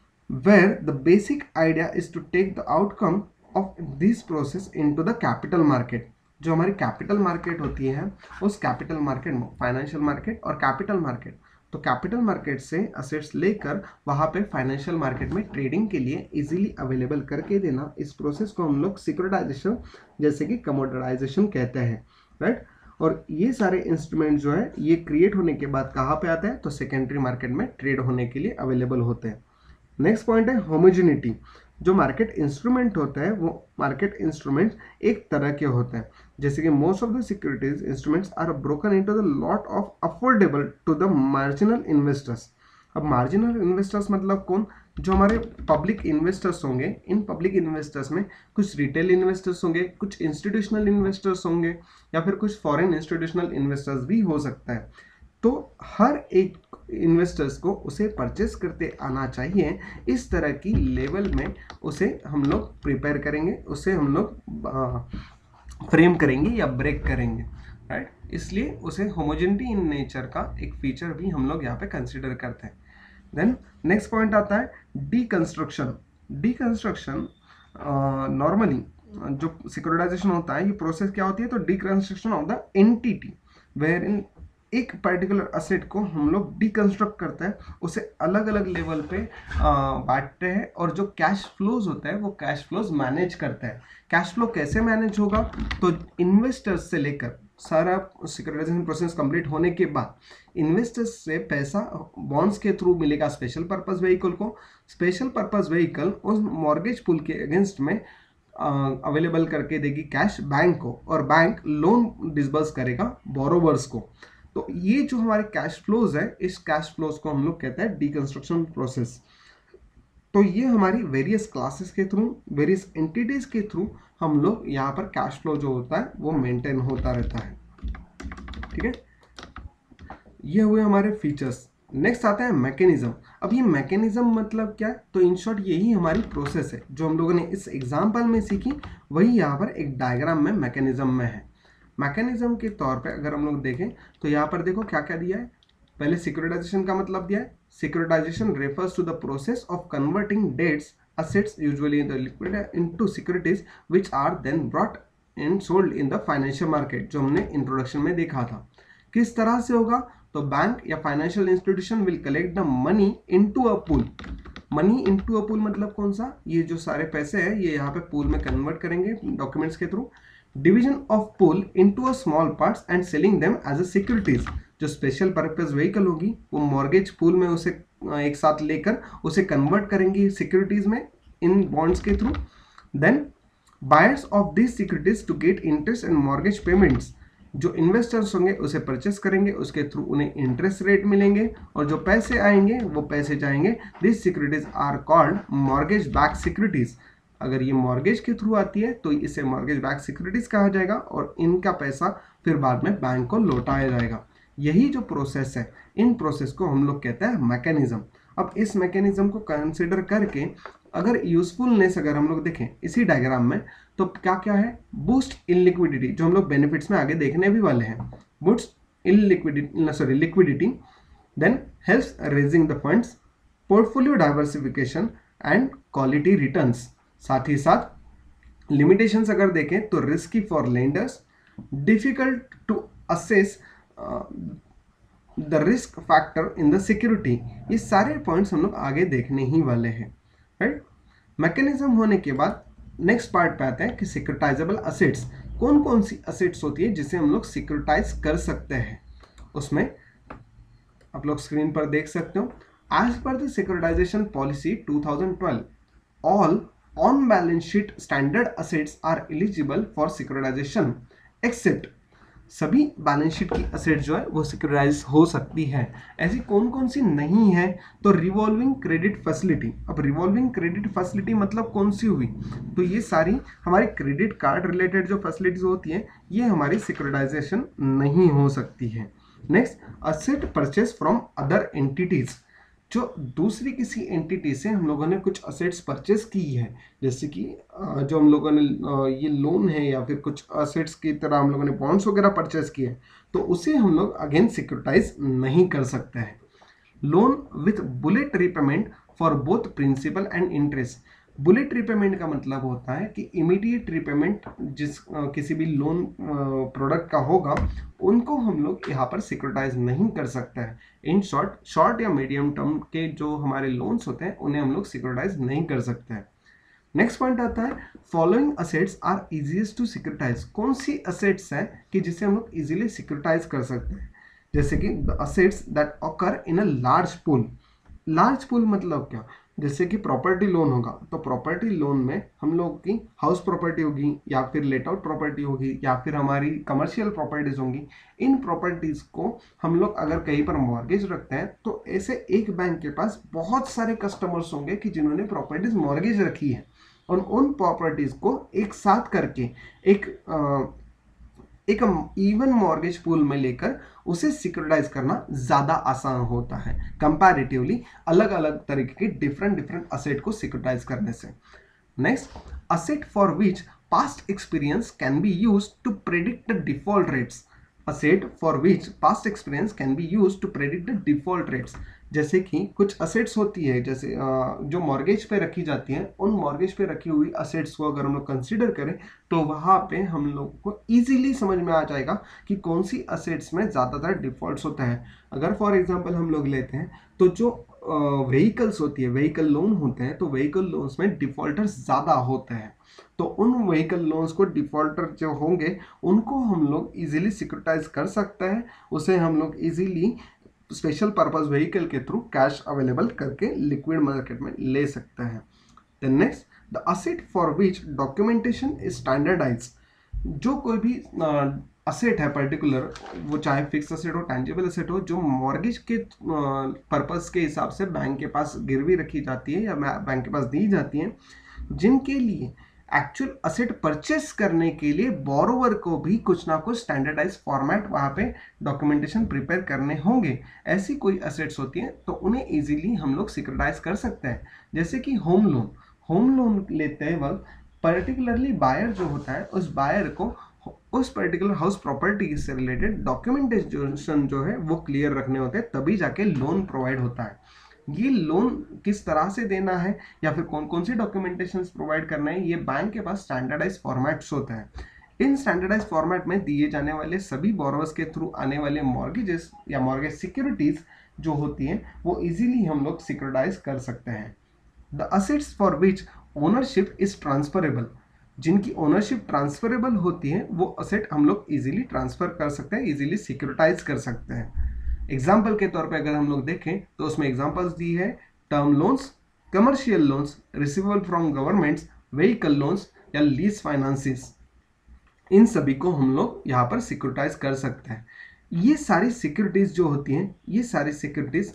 [SPEAKER 1] where the basic idea is to take the outcome of this process into the capital market. जो हमारी कैपिटल मार्केट होती है उस कैपिटल मार्केट में फाइनेंशियल मार्केट और कैपिटल मार्केट, तो कैपिटल मार्केट से असेट्स लेकर वहाँ पे फाइनेंशियल मार्केट में ट्रेडिंग के लिए इजीली अवेलेबल करके देना, इस प्रोसेस को हम लोग सिक्योरिटाइजेशन जैसे कि कमोडिटाइजेशन कहते हैं, राइट। और ये सारे इंस्ट्रूमेंट जो है ये क्रिएट होने के बाद कहाँ पे आते हैं? तो सेकेंडरी मार्केट में ट्रेड होने के लिए अवेलेबल होते हैं। नेक्स्ट पॉइंट है होमोजेनिटी। जो मार्केट इंस्ट्रूमेंट होता है वो मार्केट इंस्ट्रूमेंट एक तरह के होते हैं, जैसे कि most of the securities instruments are broken into the lot of affordable to the marginal investors. अब मार्जिनल इन्वेस्टर्स मतलब कौन? जो हमारे पब्लिक इन्वेस्टर्स होंगे, इन पब्लिक इन्वेस्टर्स में कुछ रिटेल इन्वेस्टर्स होंगे, कुछ इंस्टीट्यूशनल इन्वेस्टर्स होंगे या फिर कुछ फॉरेन इंस्टीट्यूशनल इन्वेस्टर्स भी हो सकता है। तो हर एक इन्वेस्टर्स को उसे परचेस करते आना चाहिए, इस तरह की लेवल में उसे हम लोग प्रिपेयर करेंगे, उसे हम लोग फ्रेम करेंगे या ब्रेक करेंगे। राइट, इसलिए उसे होमोजेनिटी इन नेचर का एक फीचर भी हम लोग यहाँ पे कंसिडर करते हैं। देन नेक्स्ट पॉइंट आता है डीकंस्ट्रक्शन। डीकंस्ट्रक्शन नॉर्मली जो सिक्योरिटाइजेशन होता है, ये प्रोसेस क्या होती है, तो deconstruction of the entity wherein एक पर्टिकुलर असेट को हम लोग डीकंस्ट्रक्ट करते हैं, उसे अलग अलग लेवल पे बांटते हैं और जो कैश फ्लोज होता है वो कैश फ्लोज मैनेज करता है। कैश फ्लो कैसे मैनेज होगा, तो इन्वेस्टर्स से लेकर सारा सिक्योरिटाइजेशन प्रोसेस कंप्लीट होने के बाद इन्वेस्टर्स से पैसा बॉन्ड्स के थ्रू मिलेगा स्पेशल पर्पस व्हीकल को, स्पेशल पर्पस व्हीकल उस मॉर्गेज पुल के अगेंस्ट में अवेलेबल uh, करके देगी कैश बैंक को, और बैंक लोन डिसबर्स करेगा बोरोवर्स को। तो ये जो हमारे कैश फ्लोज है, इस कैश फ्लोज को हम लोग कहते हैं डीकंस्ट्रक्शन प्रोसेस। तो ये हमारी वेरियस क्लासेस के थ्रू, वेरियस एंटिटीज के थ्रू हम लोग यहाँ पर कैश फ्लो जो होता है वो मेंटेन होता रहता है। ठीक है, ये हुए हमारे फीचर्स। नेक्स्ट आता है मैकेनिज्म। अब ये मैकेनिज्म मतलब क्या है, तो इन शॉर्ट यही हमारी प्रोसेस है जो हम लोगों ने इस एग्जाम्पल में सीखी, वही यहाँ पर एक डायग्राम में मैकेनिज्म में है। मैकेनिज्म के तौर पे अगर हम लोग देखें तो यहाँ पर देखो क्या क्या दिया है। पहले सिक्योरिटाइजेशन का मतलब दिया है, securitisation refers to the process of converting debts assets usually in the liquid into securities which are then brought and sold in the financial market, जो हमने इंट्रोडक्शन में देखा था। किस तरह से होगा, तो बैंक या financial institution will collect the money into a pool. Money into a pool मतलब कौन सा, ये जो सारे पैसे हैं ये यहाँ पे पूल में कन्वर्ट करेंगे डॉक्यूमेंट्स के through. Division of pool into a small parts and selling them as a securities. जो स्पेशल पर्पस व्हीकल होगी वो मॉर्गेज पूल में उसे एक साथ लेकर उसे कन्वर्ट करेंगी सिक्योरिटीज में इन बॉन्ड्स के through. Then buyers of this securities to get interest and mortgage payments. जो इन्वेस्टर्स होंगे उसे परचेस करेंगे, उसके थ्रू उन्हें इंटरेस्ट रेट मिलेंगे और जो पैसे आएंगे वो पैसे जाएंगे। This securities are called mortgage back securities. अगर ये मॉर्गेज के थ्रू आती है तो इसे मॉर्गेज बैक सिक्योरिटीज कहा जाएगा और इनका पैसा फिर बाद में बैंक को लौटाया जाएगा। यही जो प्रोसेस है, इन प्रोसेस को हम लोग कहते हैं मैकेनिज्म। अब इस मैकेनिज्म को कंसिडर करके अगर यूजफुलनेस अगर हम लोग देखें इसी डायग्राम में, तो क्या क्या है, बूस्ट इन लिक्विडिटी, जो हम लोग बेनिफिट्स में आगे देखने भी वाले हैं। Boost in liquidity sorry liquidity, then helps raising the funds, portfolio diversification and quality returns. साथ ही साथ लिमिटेशंस अगर देखें तो risky for lenders, difficult to assess the risk factor in the security. ये सारे पॉइंट्स हम लोग आगे देखने ही वाले हैं, राइट। मैकेनिज्म होने के बाद नेक्स्ट पार्ट पे आते हैं कि सिक्योरिटाइजेबल असेट्स। कौन कौन सी असेट्स होती है जिसे हम लोग सिक्योरिटाइज कर सकते हैं। उसमें आप लोग स्क्रीन पर देख सकते हो, as per the securitisation policy two thousand twelve, all on balance sheet standard assets are eligible for securitisation except. सभी बैलेंस शीट की असेट जो है वो सिक्योरिटाइज हो सकती है। ऐसी कौन कौन सी नहीं है, तो रिवॉल्विंग क्रेडिट फैसिलिटी। अब रिवॉल्विंग क्रेडिट फैसिलिटी मतलब कौन सी हुई, तो ये सारी हमारी क्रेडिट कार्ड रिलेटेड जो फैसिलिटीज होती हैं ये हमारी सिक्योरिटाइजेशन नहीं हो सकती है। Next, asset purchase from other entities. जो दूसरी किसी एंटिटी से हम लोगों ने कुछ असेट्स परचेस की है, जैसे कि जो हम लोगों ने ये लोन है या फिर कुछ असेट्स की तरह हम लोगों ने बॉन्ड्स वगैरह परचेस किए, तो उसे हम लोग अगेन सिक्योरिटाइज नहीं कर सकते हैं। Loan with bullet repayment for both principal and interest. Bullet repayment का मतलब होता है कि इमीडिएट रीपेमेंट जिस किसी भी लोन प्रोडक्ट का होगा उनको हम लोग यहाँ पर सिक्योरिटाइज नहीं कर सकते हैं। इन शॉर्ट शॉर्ट या मीडियम टर्म के जो हमारे लोन्स होते हैं उन्हें हम लोग सिक्योरिटाइज नहीं कर सकते हैं। नेक्स्ट पॉइंट आता है, following assets are easiest to securitise. कौन सी असेट्स हैं कि जिसे हम लोग इजीली सिक्योरिटाइज कर सकते हैं, जैसे कि the assets that occur in a large pool. Large pool मतलब क्या, जैसे कि प्रॉपर्टी लोन होगा तो प्रॉपर्टी लोन में हम लोग की हाउस प्रॉपर्टी होगी या फिर लेट आउट प्रॉपर्टी होगी या फिर हमारी कमर्शियल प्रॉपर्टीज होंगी। इन प्रॉपर्टीज को हम लोग अगर कहीं पर मॉर्गेज रखते हैं तो ऐसे एक बैंक के पास बहुत सारे कस्टमर्स होंगे कि जिन्होंने प्रॉपर्टीज मॉर्गेज रखी है और उन प्रॉपर्टीज को एक साथ करके एक आ, एक इवन मॉर्गेज पूल में लेकर उसे सिक्योरिटाइज करना ज़्यादा आसान होता है कंपैरेटिवली अलग अलग तरीके के डिफरेंट डिफरेंट असेट को सिक्योरिटाइज करने से। Next, asset for which past experience can be used to predict the default rates. Asset for which past experience can be use to predict the default rates. जैसे कि कुछ असेट्स होती है, जैसे जो मॉर्गेज पे रखी जाती हैं, उन मॉर्गेज पे रखी हुई असेट्स को अगर हम लोग कंसिडर करें तो वहाँ पे हम लोग को इजीली समझ में आ जाएगा कि कौन सी असेट्स में ज़्यादातर डिफॉल्ट्स होता है। अगर फॉर एग्जांपल हम लोग लेते हैं तो जो व्हीकल्स होती है, व्हीकल लोन होते हैं, तो व्हीकल लोन्स में डिफॉल्टर्स ज़्यादा होते हैं। तो उन व्हीकल लोन्स को डिफॉल्टर जो होंगे उनको हम लोग इजीली सिक्योरिटाइज कर सकते हैं, उसे हम लोग इजीली स्पेशल पर्पस व्हीकल के थ्रू कैश अवेलेबल करके लिक्विड मार्केट में ले सकते हैं। Then next, the asset for which documentation is standardise. जो कोई भी असेट है पर्टिकुलर, वो चाहे फिक्स असेट हो, टैंजिबल असेट हो, जो मॉर्गेज के पर्पस के हिसाब से बैंक के पास गिरवी रखी जाती है या बैंक के पास दी जाती है, जिनके लिए एक्चुअल असेट परचेस करने के लिए बोरोवर को भी कुछ ना कुछ स्टैंडर्डाइज फॉर्मेट वहाँ पे डॉक्यूमेंटेशन प्रिपेयर करने होंगे। ऐसी कोई असेट्स होती हैं तो उन्हें इजीली हम लोग सिक्योरिटाइज कर सकते हैं। जैसे कि होम लोन, होम लोन लेते वक्त पर्टिकुलरली बायर जो होता है, उस बायर को उस पर्टिकुलर हाउस प्रॉपर्टी से रिलेटेड डॉक्यूमेंटेशन जो है वो क्लियर रखने होते हैं, तभी जाके लोन प्रोवाइड होता है। ये लोन किस तरह से देना है या फिर कौन कौन से डॉक्यूमेंटेशन प्रोवाइड करना है, ये बैंक के पास स्टैंडर्डाइज फॉर्मेट्स होते हैं। इन स्टैंडर्डाइज फॉर्मेट में दिए जाने वाले सभी बोरोवर्स के थ्रू आने वाले मॉर्गेजेस या मॉर्गेज सिक्योरिटीज जो होती हैं वो इजीली हम लोग सिक्योरिटाइज कर सकते हैं। The assets for which ownership is transferable, जिनकी ओनरशिप ट्रांसफरेबल होती है वो असेट हम लोग इजीली ट्रांसफर कर सकते हैं, इजीली सिक्योरिटाइज कर सकते हैं। एग्जाम्पल के तौर पे अगर हम लोग देखें तो उसमें एग्जाम्पल्स दी है term loans, commercial loans, receivable from governments, vehicle loans या लीज फाइनेंसेस। इन सभी को हम लोग यहाँ पर सिक्योरिटाइज कर सकते हैं। ये सारी सिक्योरिटीज जो होती हैं, ये सारी सिक्योरिटीज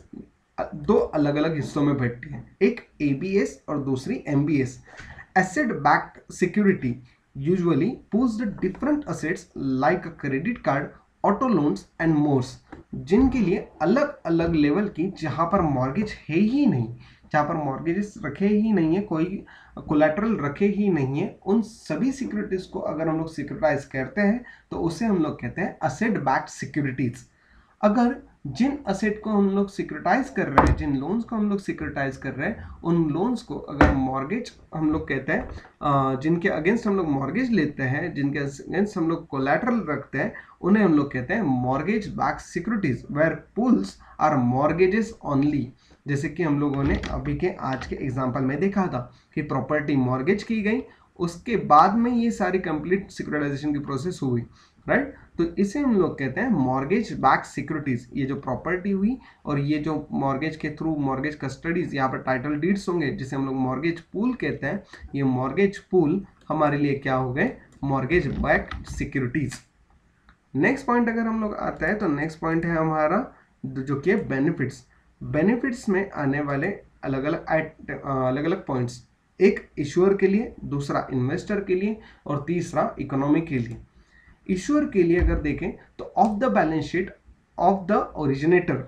[SPEAKER 1] दो अलग अलग हिस्सों में बैठती हैं, एक एबीएस और दूसरी MBS. Asset backed security usually pools the different assets like a credit card, auto loans and mores, जिनके लिए अलग अलग लेवल की, जहां पर मॉर्गेज है ही नहीं, जहां पर मॉर्गेजेस रखे ही नहीं है, कोई कोलैटरल रखे ही नहीं है, उन सभी सिक्योरिटीज को अगर हम लोग सिक्योरिटाइज करते हैं तो उसे हम लोग कहते हैं असेट बैक्ड सिक्योरिटीज। अगर जिन असेट को हम लोग सिक्योरिटाइज कर रहे हैं, जिन लोन्स को हम लोग सिक्योरिटाइज कर रहे हैं, उन लोन्स को अगर मॉर्गेज हम लोग कहते हैं, जिनके अगेंस्ट हम लोग मॉर्गेज लेते हैं, जिनके अगेंस्ट हम लोग कोलैटरल रखते हैं, उन्हें हम लोग कहते हैं mortgage backed securities, where pools are mortgages only. जैसे कि हम लोगों ने अभी के आज के एग्जाम्पल में देखा था कि प्रॉपर्टी मॉर्गेज की गई, उसके बाद में ये सारी कंप्लीट सिक्योरिटाइजेशन की प्रोसेस हुई, राइट। तो इसे हम लोग कहते हैं मॉर्गेज बैक सिक्योरिटीज। ये जो प्रॉपर्टी हुई और ये जो मॉर्गेज के थ्रू मॉर्गेज कस्टडीज, यहाँ पर टाइटल डीड्स होंगे जिसे हम लोग मॉर्गेज पूल कहते हैं, ये मॉर्गेज पूल हमारे लिए क्या हो गए, mortgage back securities. Next point अगर हम लोग आता है तो नेक्स्ट पॉइंट है हमारा जो कि बेनिफिट्स। बेनिफिट्स में आने वाले अलग अलग अलग अलग पॉइंट्स, एक इश्यूअर के लिए, दूसरा इन्वेस्टर के लिए और तीसरा इकोनॉमी के लिए। इश्यूअर के लिए अगर देखें तो off the balance sheet of the originator,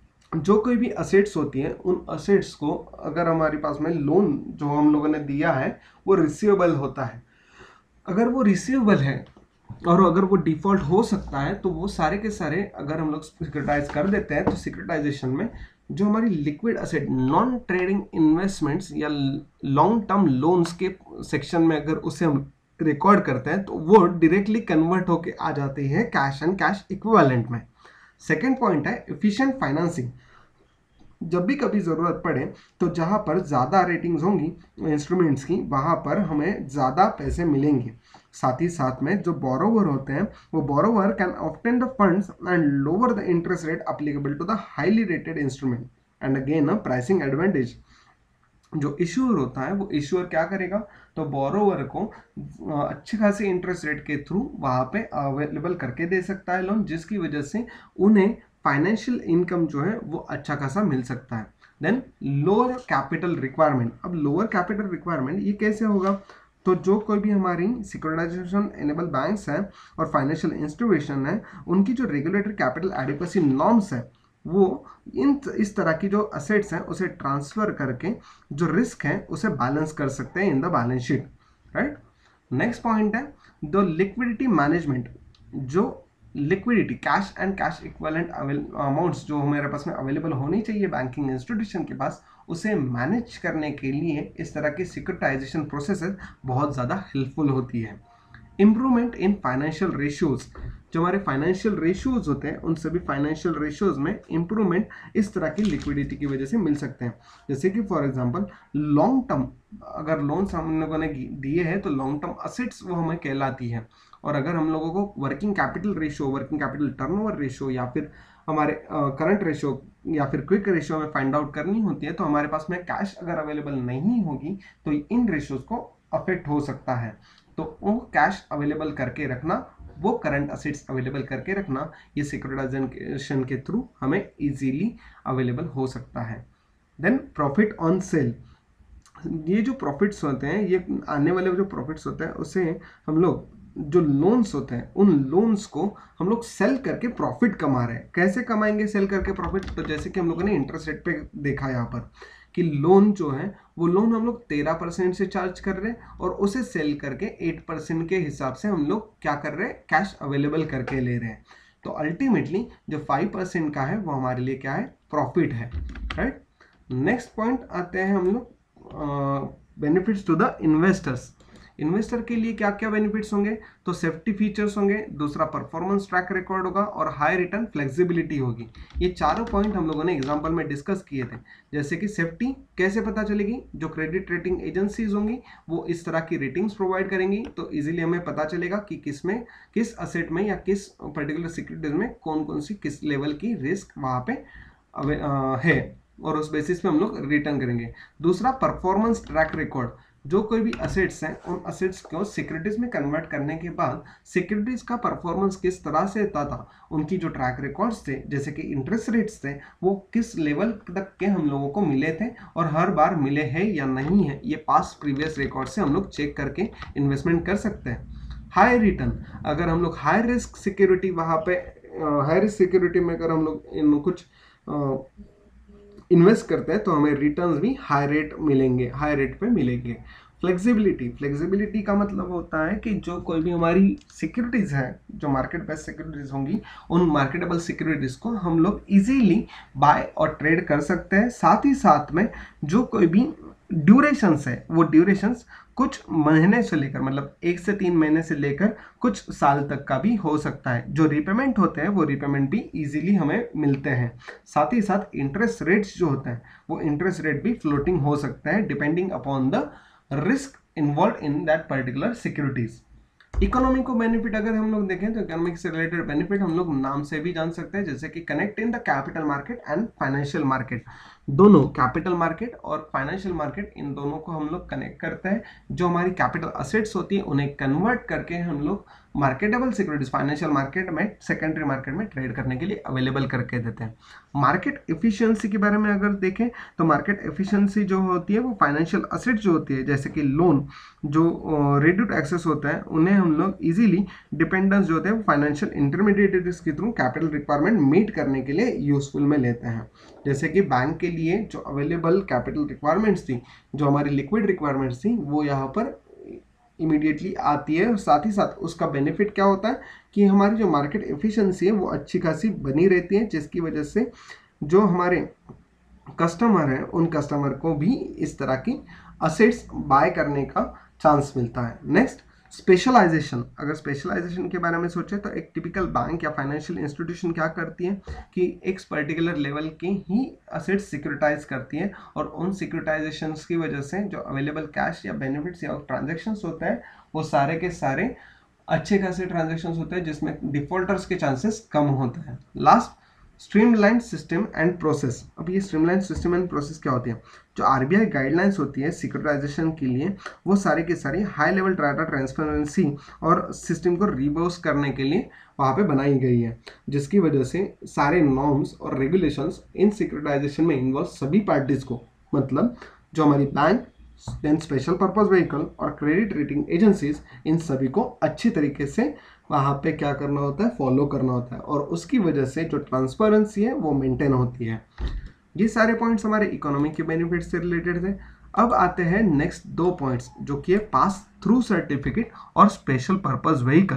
[SPEAKER 1] जो कोई भी असेट्स होती हैं, उन असेट्स को अगर हमारे पास में लोन जो हम लोगों ने दिया है वो रिसीवेबल होता है। अगर वो रिसीवेबल है और अगर वो डिफॉल्ट हो सकता है तो वो सारे के सारे अगर हम लोग सिक्योरिटाइज कर देते हैं तो सिक्योरिटाइजेशन में जो हमारी liquid asset, non trading investments या लॉन्ग टर्म लोन्स के सेक्शन में अगर उसे हम रिकॉर्ड करते हैं तो वो डायरेक्टली कन्वर्ट होके आ जाती है कैश एंड कैश इक्विवेलेंट में। सेकेंड पॉइंट है एफिशिएंट फाइनेंसिंग। जब भी कभी ज़रूरत पड़े तो जहाँ पर ज़्यादा रेटिंग्स होंगी इंस्ट्रूमेंट्स की, वहाँ पर हमें ज़्यादा पैसे मिलेंगे। साथ ही साथ में जो बोरोवर होते हैं वो borrower can obtain the funds and lower the interest rate applicable to the highly rated instrument and again a pricing advantage. जो इश्यूअर होता है वो इश्यूअर क्या करेगा, तो बोरोवर को अच्छे खासे इंटरेस्ट रेट के थ्रू वहाँ पे अवेलेबल करके दे सकता है लोन, जिसकी वजह से उन्हें फाइनेंशियल इनकम जो है वो अच्छा खासा मिल सकता है। Then lower capital requirement. अब लोअर कैपिटल रिक्वायरमेंट ये कैसे होगा, तो जो कोई भी हमारी सिक्योरिटाइजेशन एनेबल बैंक्स हैं और फाइनेंशियल इंस्टीट्यूशन है, उनकी जो रेगुलेटरी कैपिटल एडिक्वेसी नॉर्म्स है वो इन इस तरह की जो असेट्स हैं उसे ट्रांसफर करके जो रिस्क है उसे बैलेंस कर सकते हैं in the balance sheet, right. Next point है द लिक्विडिटी मैनेजमेंट। जो liquidity, cash and cash equivalent amounts जो हमारे पास में अवेलेबल होनी चाहिए बैंकिंग इंस्टीट्यूशन के पास, उसे मैनेज करने के लिए इस तरह की सिक्योरिटाइजेशन प्रोसेसेस बहुत ज़्यादा हेल्पफुल होती है। इम्प्रूवमेंट इन फाइनेंशियल रेशियोज, जो हमारे फाइनेंशियल रेशियोज होते हैं उन सभी फाइनेंशियल रेशियोज में इम्प्रूवमेंट इस तरह की लिक्विडिटी की वजह से मिल सकते हैं। जैसे कि फॉर एग्जांपल लॉन्ग टर्म अगर लोन्स हम लोगों ने दिए हैं तो लॉन्ग टर्म असेट्स वो हमें कहलाती है, और अगर हम लोगों को working capital ratio, working capital turnover ratio या फिर हमारे करंट uh, रेशियो या फिर क्विक रेशियो में फाइंड आउट करनी होती है तो हमारे पास में कैश अगर अवेलेबल नहीं होगी तो इन रेशियोज को अफेक्ट हो सकता है। तो वो कैश अवेलेबल करके रखना, वो करंट असेट्स अवेलेबल करके रखना, ये सिक्योरिटाइजेशन के थ्रू हमें इजीली अवेलेबल हो सकता है। देन प्रॉफिट ऑन सेल, ये जो प्रॉफिट्स होते हैं, ये आने वाले जो प्रॉफिट्स होते हैं उसे हम लोग जो लोन्स होते हैं उन लोन्स को हम लोग सेल करके प्रॉफिट कमा रहे हैं। कैसे कमाएंगे सेल करके प्रॉफिट? तो जैसे कि हम लोगों ने इंटरेस्ट रेट पे देखा यहाँ पर कि लोन जो है वो लोन हम लोग तेरह परसेंट से चार्ज कर रहे हैं और उसे सेल करके आठ परसेंट के हिसाब से हम लोग क्या कर रहे हैं, कैश अवेलेबल करके ले रहे हैं। तो अल्टीमेटली जो पाँच परसेंट का है वो हमारे लिए क्या है, प्रॉफिट है, राइट। नेक्स्ट पॉइंट आते हैं हम लोग benefits to the investors. Investor के लिए क्या क्या बेनिफिट्स होंगे? तो सेफ्टी फीचर्स होंगे, दूसरा परफॉर्मेंस ट्रैक रिकॉर्ड होगा और हाई रिटर्न फ्लेक्सिबिलिटी होगी। ये चारों पॉइंट हम लोगों ने एग्जांपल में डिस्कस किए थे। जैसे कि सेफ्टी कैसे पता चलेगी? जो क्रेडिट रेटिंग एजेंसीज होंगी वो इस तरह की रेटिंग्स प्रोवाइड करेंगी, तो इजीली हमें पता चलेगा कि किस में, किस असेट में या किस पर्टिकुलर सिक्योरिटीज में कौन कौन सी किस लेवल की रिस्क वहाँ पे है, और उस बेसिस पे हम लोग रिटर्न करेंगे। दूसरा परफॉर्मेंस ट्रैक रिकॉर्ड, जो कोई भी असेट्स हैं उन असेट्स को सिक्योरिटीज में कन्वर्ट करने के बाद सिक्योरिटीज का परफॉर्मेंस किस तरह से था, था उनकी जो ट्रैक रिकॉर्ड्स थे, जैसे कि इंटरेस्ट रेट्स थे, वो किस लेवल तक के हम लोगों को मिले थे और हर बार मिले हैं या नहीं है, ये पास्ट प्रीवियस रिकॉर्ड से हम लोग चेक करके इन्वेस्टमेंट कर सकते हैं। हाई रिटर्न, अगर हम लोग हाई रिस्क सिक्योरिटी वहाँ पे हाई रिस्क सिक्योरिटी में अगर हम लोग इन कुछ इन्वेस्ट करते हैं तो हमें रिटर्न्स भी हाई रेट मिलेंगे, हाई रेट पे मिलेंगे। फ्लेक्सिबिलिटी, फ्लेक्सिबिलिटी का मतलब होता है कि जो कोई भी हमारी सिक्योरिटीज है, जो मार्केट बेस्ड सिक्योरिटीज होंगी, उन मार्केटेबल सिक्योरिटीज को हम लोग इजीली बाय और ट्रेड कर सकते हैं। साथ ही साथ में जो कोई भी ड्यूरेशंस है वो ड्यूरेशंस कुछ महीने से लेकर, मतलब एक से तीन महीने से लेकर कुछ साल तक का भी हो सकता है। जो रिपेमेंट होते हैं वो रिपेमेंट भी इजीली हमें मिलते हैं। साथ ही साथ इंटरेस्ट रेट्स जो होते हैं वो इंटरेस्ट रेट भी फ्लोटिंग हो सकते हैं depending upon the risk involve in that particular securities. Economy को बेनिफिट अगर हम लोग देखें तो इकोनॉमिक से रिलेटेड बेनिफिट हम लोग नाम से भी जान सकते हैं, जैसे कि connect in the capital market and financial market. दोनों कैपिटल मार्केट और फाइनेंशियल मार्केट, इन दोनों को हम लोग कनेक्ट करते हैं। जो हमारी कैपिटल असेट्स होती है उन्हें कन्वर्ट करके हम लोग मार्केटेबल सिक्योरिटीज फाइनेंशियल मार्केट में, सेकेंडरी मार्केट में ट्रेड करने के लिए अवेलेबल करके देते हैं। मार्केट एफिशिएंसी के बारे में अगर देखें तो मार्केट एफिशिएंसी जो होती है वो फाइनेंशियल असेट्स जो होती है, जैसे कि लोन जो रेडी टू एक्सेस होता है, उन्हें हम लोग इजीली डिपेंडेंस जो होते हैं वो फाइनेंशियल इंटरमीडिएटरीज के थ्रू कैपिटल रिक्वायरमेंट मीट करने के लिए यूजफुल में लेते हैं। जैसे कि बैंक के लिए जो अवेलेबल कैपिटल रिक्वायरमेंट्स थी, जो हमारी लिक्विड रिक्वायरमेंट्स थी, वो यहाँ पर इमीडिएटली आती है। और साथ ही साथ उसका बेनिफिट क्या होता है कि हमारी जो मार्केट एफिशिएंसी है वो अच्छी खासी बनी रहती है, जिसकी वजह से जो हमारे कस्टमर हैं उन कस्टमर को भी इस तरह की असेट्स बाय करने का चांस मिलता है। नेक्स्ट स्पेशलाइजेशन, अगर स्पेशलाइजेशन के बारे में सोचें तो एक टिपिकल बैंक या फाइनेंशियल इंस्टीट्यूशन क्या करती है कि एक पर्टिकुलर लेवल के ही असेट्स सिक्योरिटाइज करती है, और उन सिक्योरिटाइजेशंस की वजह से जो अवेलेबल कैश या बेनिफिट्स या ट्रांजेक्शन्स होते हैं वो सारे के सारे अच्छे खासे ट्रांजेक्शन्स होते हैं, जिसमें डिफॉल्टर्स के चांसेस कम होते हैं। Last streamline system and process. अब ये स्ट्रीमलाइन सिस्टम एंड प्रोसेस क्या होती है? जो आरबीआई गाइडलाइंस होती है सिक्योरिटाइजेशन के लिए, वो सारी की सारी हाई लेवल डाटा ट्रांसपेरेंसी और सिस्टम को रिबोस करने के लिए वहाँ पे बनाई गई है, जिसकी वजह से सारे नॉर्म्स और रेगुलेशंस इन सिक्योरिटाइजेशन में इन्वॉल्व सभी पार्टीज को, मतलब जो हमारी bank, then special purpose vehicle और क्रेडिट रेटिंग एजेंसीज, इन सभी को अच्छी तरीके से वहाँ पे क्या करना होता है, फॉलो करना होता है, और उसकी वजह से जो ट्रांसपेरेंसी है वो मेंटेन होती है। ये सारे पॉइंट्स हमारे इकोनॉमी के बेनिफिट से रिलेटेड थे। अब आते हैं नेक्स्ट दो पॉइंट्स, जो कि है पास थ्रू सर्टिफिकेट और स्पेशल पर्पस व्हीकल।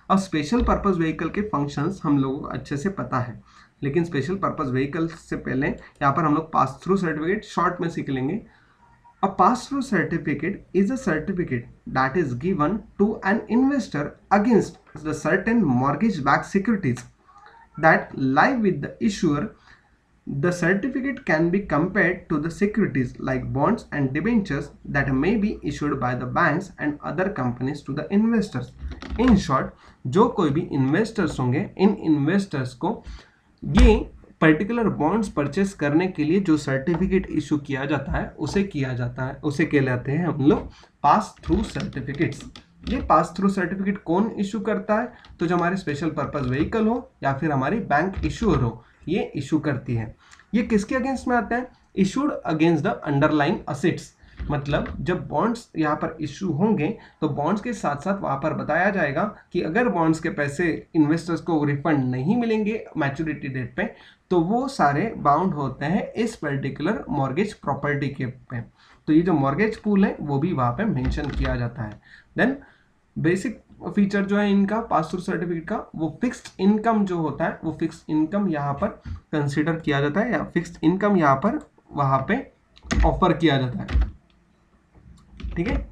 [SPEAKER 1] अब स्पेशल पर्पस व्हीकल के फंक्शंस हम लोगों को अच्छे से पता है, लेकिन स्पेशल पर्पस व्हीकल से पहले यहाँ पर हम लोग पास थ्रू सर्टिफिकेट शॉर्ट में सीख लेंगे। A pass-through certificate is a certificate that is given to an investor against the certain mortgage-backed securities that lie with the issuer. The certificate can be compared to the securities like bonds and debentures that may be issued by the banks and other companies to the investors. In short, जो कोई भी investors होंगे, इन investors को ये पर्टिकुलर बॉन्ड्स परचेस करने के लिए जो सर्टिफिकेट इशू किया जाता है उसे किया जाता है उसे कहलाते हैं हम लोग पास थ्रू सर्टिफिकेट्स। ये पास थ्रू सर्टिफिकेट कौन इशू करता है? तो जो हमारे स्पेशल पर्पस व्हीकल हो या फिर हमारी बैंक इशूअर हो, ये इशू करती है। ये किसके अगेंस्ट में आता है? Issued against the underlying assets. मतलब जब बॉन्ड्स यहाँ पर इशू होंगे तो बॉन्ड्स के साथ साथ वहाँ पर बताया जाएगा कि अगर बॉन्ड्स के पैसे इन्वेस्टर्स को रिफंड नहीं मिलेंगे मैच्योरिटी डेट पे, तो वो सारे बाउंड होते हैं इस पर्टिकुलर मॉर्गेज प्रॉपर्टी के पे। तो ये जो मॉर्गेज पूल है वो भी वहाँ पे मेंशन किया जाता है। देन बेसिक फीचर जो है इनका पास थ्रू सर्टिफिकेट का, वो फिक्स्ड इनकम जो होता है वो फिक्स्ड इनकम यहाँ पर कंसिडर किया जाता है या फिक्स्ड इनकम यहाँ पर वहाँ पे ऑफर किया जाता है। ठीक है,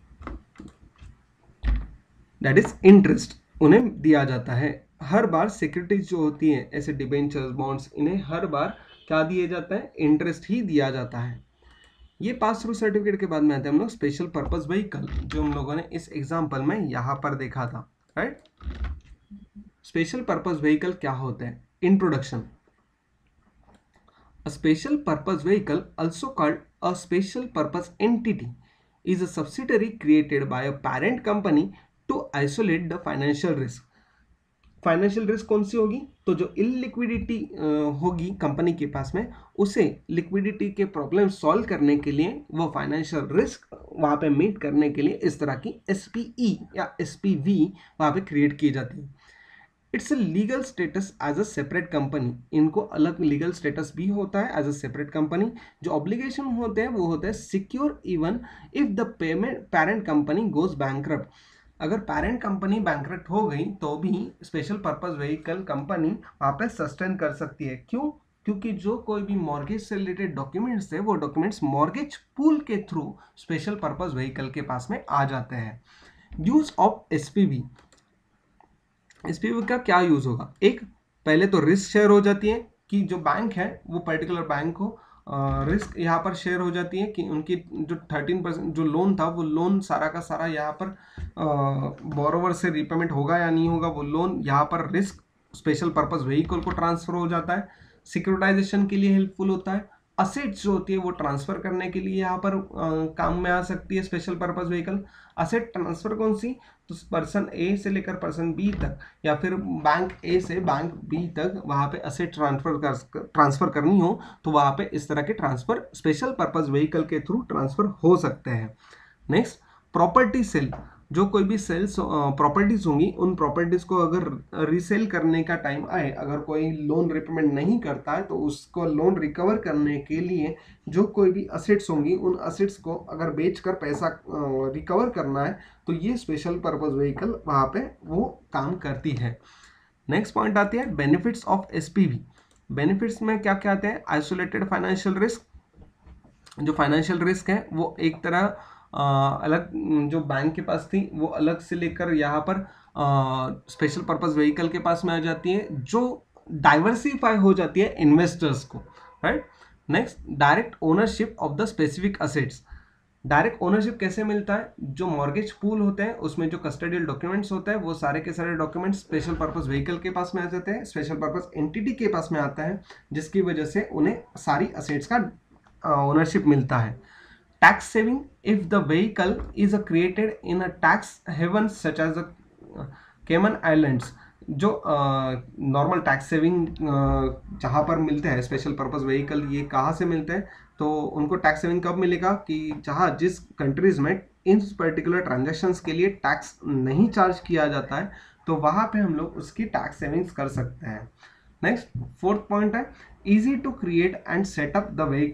[SPEAKER 1] दैट इज इंटरेस्ट उन्हें दिया जाता है। हर बार सिक्योरिटीज जो होती है ऐसे डिबेंचर्स बॉन्ड्स, इन्हें हर बार क्या दिया जाता है? इंटरेस्ट ही दिया जाता है। ये पास थ्रू सर्टिफिकेट के बाद में आते हैं हम लोग स्पेशल पर्पस व्हीकल, जो हम लोगों ने इस एग्जांपल में यहाँ पर देखा था। राइट, स्पेशल पर्पस व्हीकल क्या होते हैं? Introduction. A special purpose vehicle also called a special purpose entity is a subsidiary created by a parent company to isolate the financial risk. Financial risk कौन सी होगी? तो जो इलिक्विडिटी होगी कंपनी के पास में, उसे लिक्विडिटी के प्रॉब्लम सॉल्व करने के लिए, वो फाइनेंशियल रिस्क वहाँ पे मीट करने के लिए इस तरह की एसपीई या एसपीवी वहाँ पे क्रिएट की जाती है। It's a legal status as a separate company, इनको अलग लीगल स्टेटस भी होता है एज अ सेपरेट कंपनी। जो ऑब्लिगेशन होते हैं वो होता है secure even if the payment parent company goes bankrupt. अगर पेरेंट कंपनी बैंकरप्ट हो गई तो भी स्पेशल पर्पस व्हीकल कंपनी वहाँ पे सस्टेन कर सकती है। क्यों? क्योंकि जो कोई भी मॉर्गेज से रिलेटेड डॉक्यूमेंट्स थे वो डॉक्यूमेंट्स मॉर्गेज पूल के थ्रू स्पेशल पर्पस व्हीकल के पास में आ जाते हैं। यूज ऑफ एसपीवी, एसपीवी का क्या यूज होगा? एक, पहले तो रिस्क शेयर हो जाती है कि जो बैंक है वो पर्टिकुलर बैंक को रिस्क यहाँ पर शेयर हो जाती है कि उनकी जो थर्टीन परसेंट जो लोन था वो लोन सारा का सारा यहाँ पर बोरोवर से रीपेमेंट होगा या नहीं होगा, वो लोन यहाँ पर रिस्क स्पेशल पर्पस व्हीकल को ट्रांसफर हो जाता है। सिक्योरिटाइजेशन के लिए हेल्पफुल होता है। असेट्स जो होती है वो ट्रांसफर करने के लिए यहाँ पर आ, काम में आ सकती है special purpose vehicle. Asset transfer कौन सी? तो पर्सन ए से लेकर पर्सन बी तक या फिर बैंक ए से बैंक बी तक वहाँ पे असेट ट्रांसफर कर ट्रांसफर करनी हो तो वहाँ पे इस तरह के ट्रांसफर स्पेशल पर्पस व्हीकल के थ्रू ट्रांसफर हो सकते हैं। नेक्स्ट, प्रॉपर्टी सेल, जो कोई भी सेल्स प्रॉपर्टीज होंगी उन प्रॉपर्टीज को अगर रीसेल करने का टाइम आए, अगर कोई लोन रिपेमेंट नहीं करता है तो उसको लोन रिकवर करने के लिए जो कोई भी असेट्स होंगी उन असेट्स को अगर बेचकर पैसा रिकवर करना है तो ये स्पेशल पर्पस व्हीकल वहाँ पे वो काम करती है। नेक्स्ट पॉइंट आती है बेनिफिट्स ऑफ एसपीवी। बेनिफिट्स में क्या क्या आते हैं? आइसोलेटेड फाइनेंशियल रिस्क, जो फाइनेंशियल रिस्क है वो एक तरह आ, अलग जो बैंक के पास थी वो अलग से लेकर यहाँ पर स्पेशल पर्पस व्हीकल के पास में आ जाती है, जो डाइवर्सिफाई हो जाती है इन्वेस्टर्स को। Right, next, direct ownership of the specific assets. Direct ownership कैसे मिलता है? जो मॉर्गेज पूल होते हैं उसमें जो कस्टडियल डॉक्यूमेंट्स होते हैं वो सारे के सारे डॉक्यूमेंट्स स्पेशल पर्पस व्हीकल के पास में आ जाते हैं, स्पेशल पर्पस एंटिटी के पास में आता है, जिसकी वजह से उन्हें सारी असेट्स का ओनरशिप मिलता है। Tax saving if the vehicle is created in a tax haven such as the Cayman Islands। जो नॉर्मल टैक्स सेविंग जहाँ पर मिलते हैं स्पेशल पर्पस व्हीकल, ये कहाँ से मिलते हैं? तो उनको टैक्स सेविंग कब मिलेगा कि जहाँ जिस कंट्रीज में इन पर्टिकुलर ट्रांजैक्शंस के लिए टैक्स नहीं चार्ज किया जाता है तो वहाँ पे हम लोग उसकी टैक्स सेविंग्स कर सकते हैं। नेक्स्ट, फोर्थ पॉइंट है easy to create and set up the vehicle.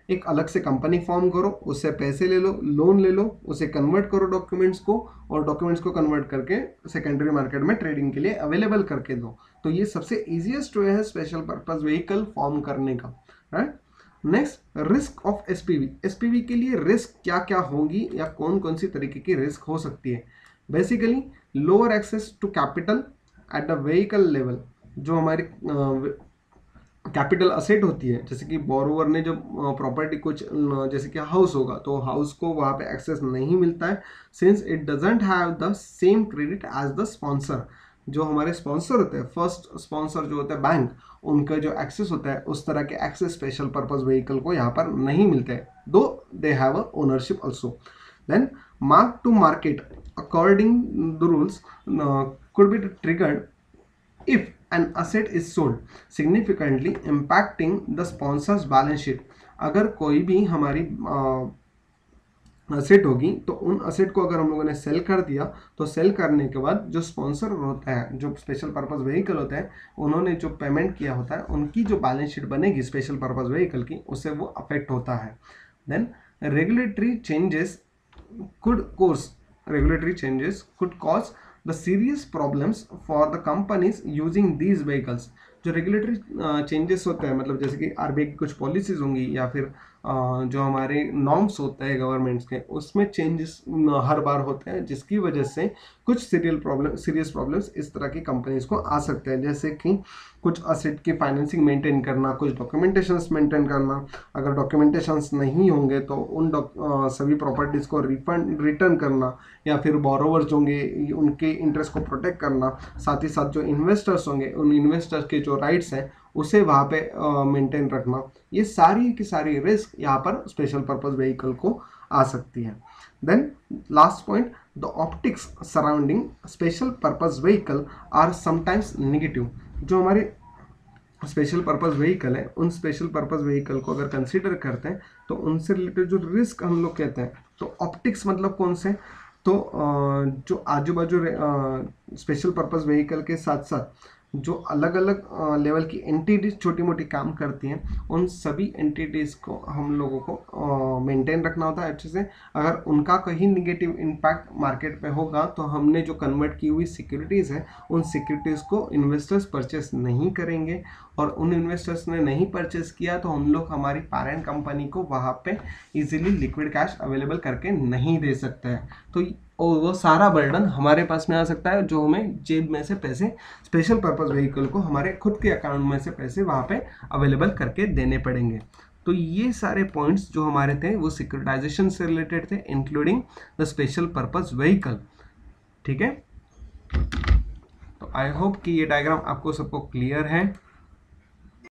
[SPEAKER 1] एक अलग से कंपनी फॉर्म करो, उससे पैसे ले लो, लोन ले लो, उसे कन्वर्ट करो डॉक्यूमेंट्स को, और डॉक्यूमेंट्स को कन्वर्ट करके सेकेंडरी मार्केट में ट्रेडिंग के लिए अवेलेबल करके दो। तो ये सबसे ईजिएस्ट वे है स्पेशल पर्पज व्हीकल फॉर्म करने का, right. Next, risk of SPV. SPV के लिए रिस्क क्या क्या होंगी या कौन कौन सी तरीके की रिस्क हो सकती है? Basically lower access to capital at the vehicle level. जो हमारी कैपिटल असेट होती है, जैसे कि बोरोवर ने जब प्रॉपर्टी कुछ जैसे कि हाउस होगा तो हाउस को वहाँ पे एक्सेस नहीं मिलता है, since it doesn't have the same credit as the sponsor. जो हमारे स्पॉन्सर होते हैं, फर्स्ट स्पॉन्सर जो होता है बैंक, उनका जो एक्सेस होता है उस तरह के एक्सेस स्पेशल पर्पज व्हीकल को यहाँ पर नहीं मिलते हैं, though they have a ownership also. Then mark to market according the rules could be triggered if an asset is sold, significantly impacting the sponsor's balance sheet। अगर कोई भी हमारी असेट होगी तो उन असेट को अगर हम लोगों ने सेल कर दिया तो सेल करने के बाद जो स्पॉन्सर होता है, जो स्पेशल पर्पस व्हीकल होता है, उन्होंने जो पेमेंट किया होता है, उनकी जो बैलेंस शीट बनेगी स्पेशल पर्पस व्हीकल की, उससे वो अफेक्ट होता है। Then regulatory changes could cause regulatory changes could cause the serious problems for the companies using these vehicles। जो रेगुलेटरी चेंजेस होते हैं, मतलब जैसे कि आरबीआई की कुछ पॉलिसीज होंगी या फिर uh, जो हमारे नॉर्म्स होते हैं गवर्नमेंट्स के, उसमें चेंजेस हर बार होते हैं, जिसकी वजह से कुछ सीरियल प्रॉब्लम सीरियस प्रॉब्लम्स इस तरह की कंपनीज को आ सकते हैं। जैसे कि कुछ असेट की फाइनेंसिंग मेंटेन करना, कुछ डॉक्यूमेंटेशंस मेंटेन करना। अगर डॉक्यूमेंटेशंस नहीं होंगे तो उन आ, सभी प्रॉपर्टीज़ को रिफंड रिटर्न करना, या फिर बोरोवर्स होंगे उनके इंटरेस्ट को प्रोटेक्ट करना, साथ ही साथ जो इन्वेस्टर्स होंगे उन इन्वेस्टर्स के जो राइट्स हैं उसे वहाँ पे मेंटेन रखना। ये सारी की सारी रिस्क यहाँ पर स्पेशल पर्पस व्हीकल को आ सकती है। Then last point, the optics surrounding special purpose vehicle are sometimes negative. जो हमारे स्पेशल पर्पस व्हीकल है, उन स्पेशल पर्पस व्हीकल को अगर कंसीडर करते हैं तो उनसे रिलेटेड जो रिस्क हम लोग कहते हैं, तो ऑप्टिक्स मतलब कौन से, तो जो आजू बाजू स्पेशल पर्पस व्हीकल के साथ साथ जो अलग अलग लेवल की एंटिटीज छोटी मोटी काम करती हैं, उन सभी एंटिटीज को हम लोगों को मेंटेन रखना होता है अच्छे से। अगर उनका कहीं निगेटिव इम्पैक्ट मार्केट पे होगा तो हमने जो कन्वर्ट की हुई सिक्योरिटीज़ है, उन सिक्योरिटीज़ को इन्वेस्टर्स परचेस नहीं करेंगे, और उन इन्वेस्टर्स ने नहीं परचेस किया तो हम लोग हमारी पेरेंट कंपनी को वहाँ पे इजीली लिक्विड कैश अवेलेबल करके नहीं दे सकते हैं। तो और वो सारा बर्डन हमारे पास में आ सकता है, जो हमें जेब में से पैसे स्पेशल पर्पस व्हीकल को हमारे खुद के अकाउंट में से पैसे वहाँ पे अवेलेबल करके देने पड़ेंगे। तो ये सारे पॉइंट्स जो हमारे थे वो सिक्योरिटाइजेशन से रिलेटेड थे, including the special purpose vehicle. ठीक है, तो आई होप कि ये डायग्राम आपको सबको क्लियर है।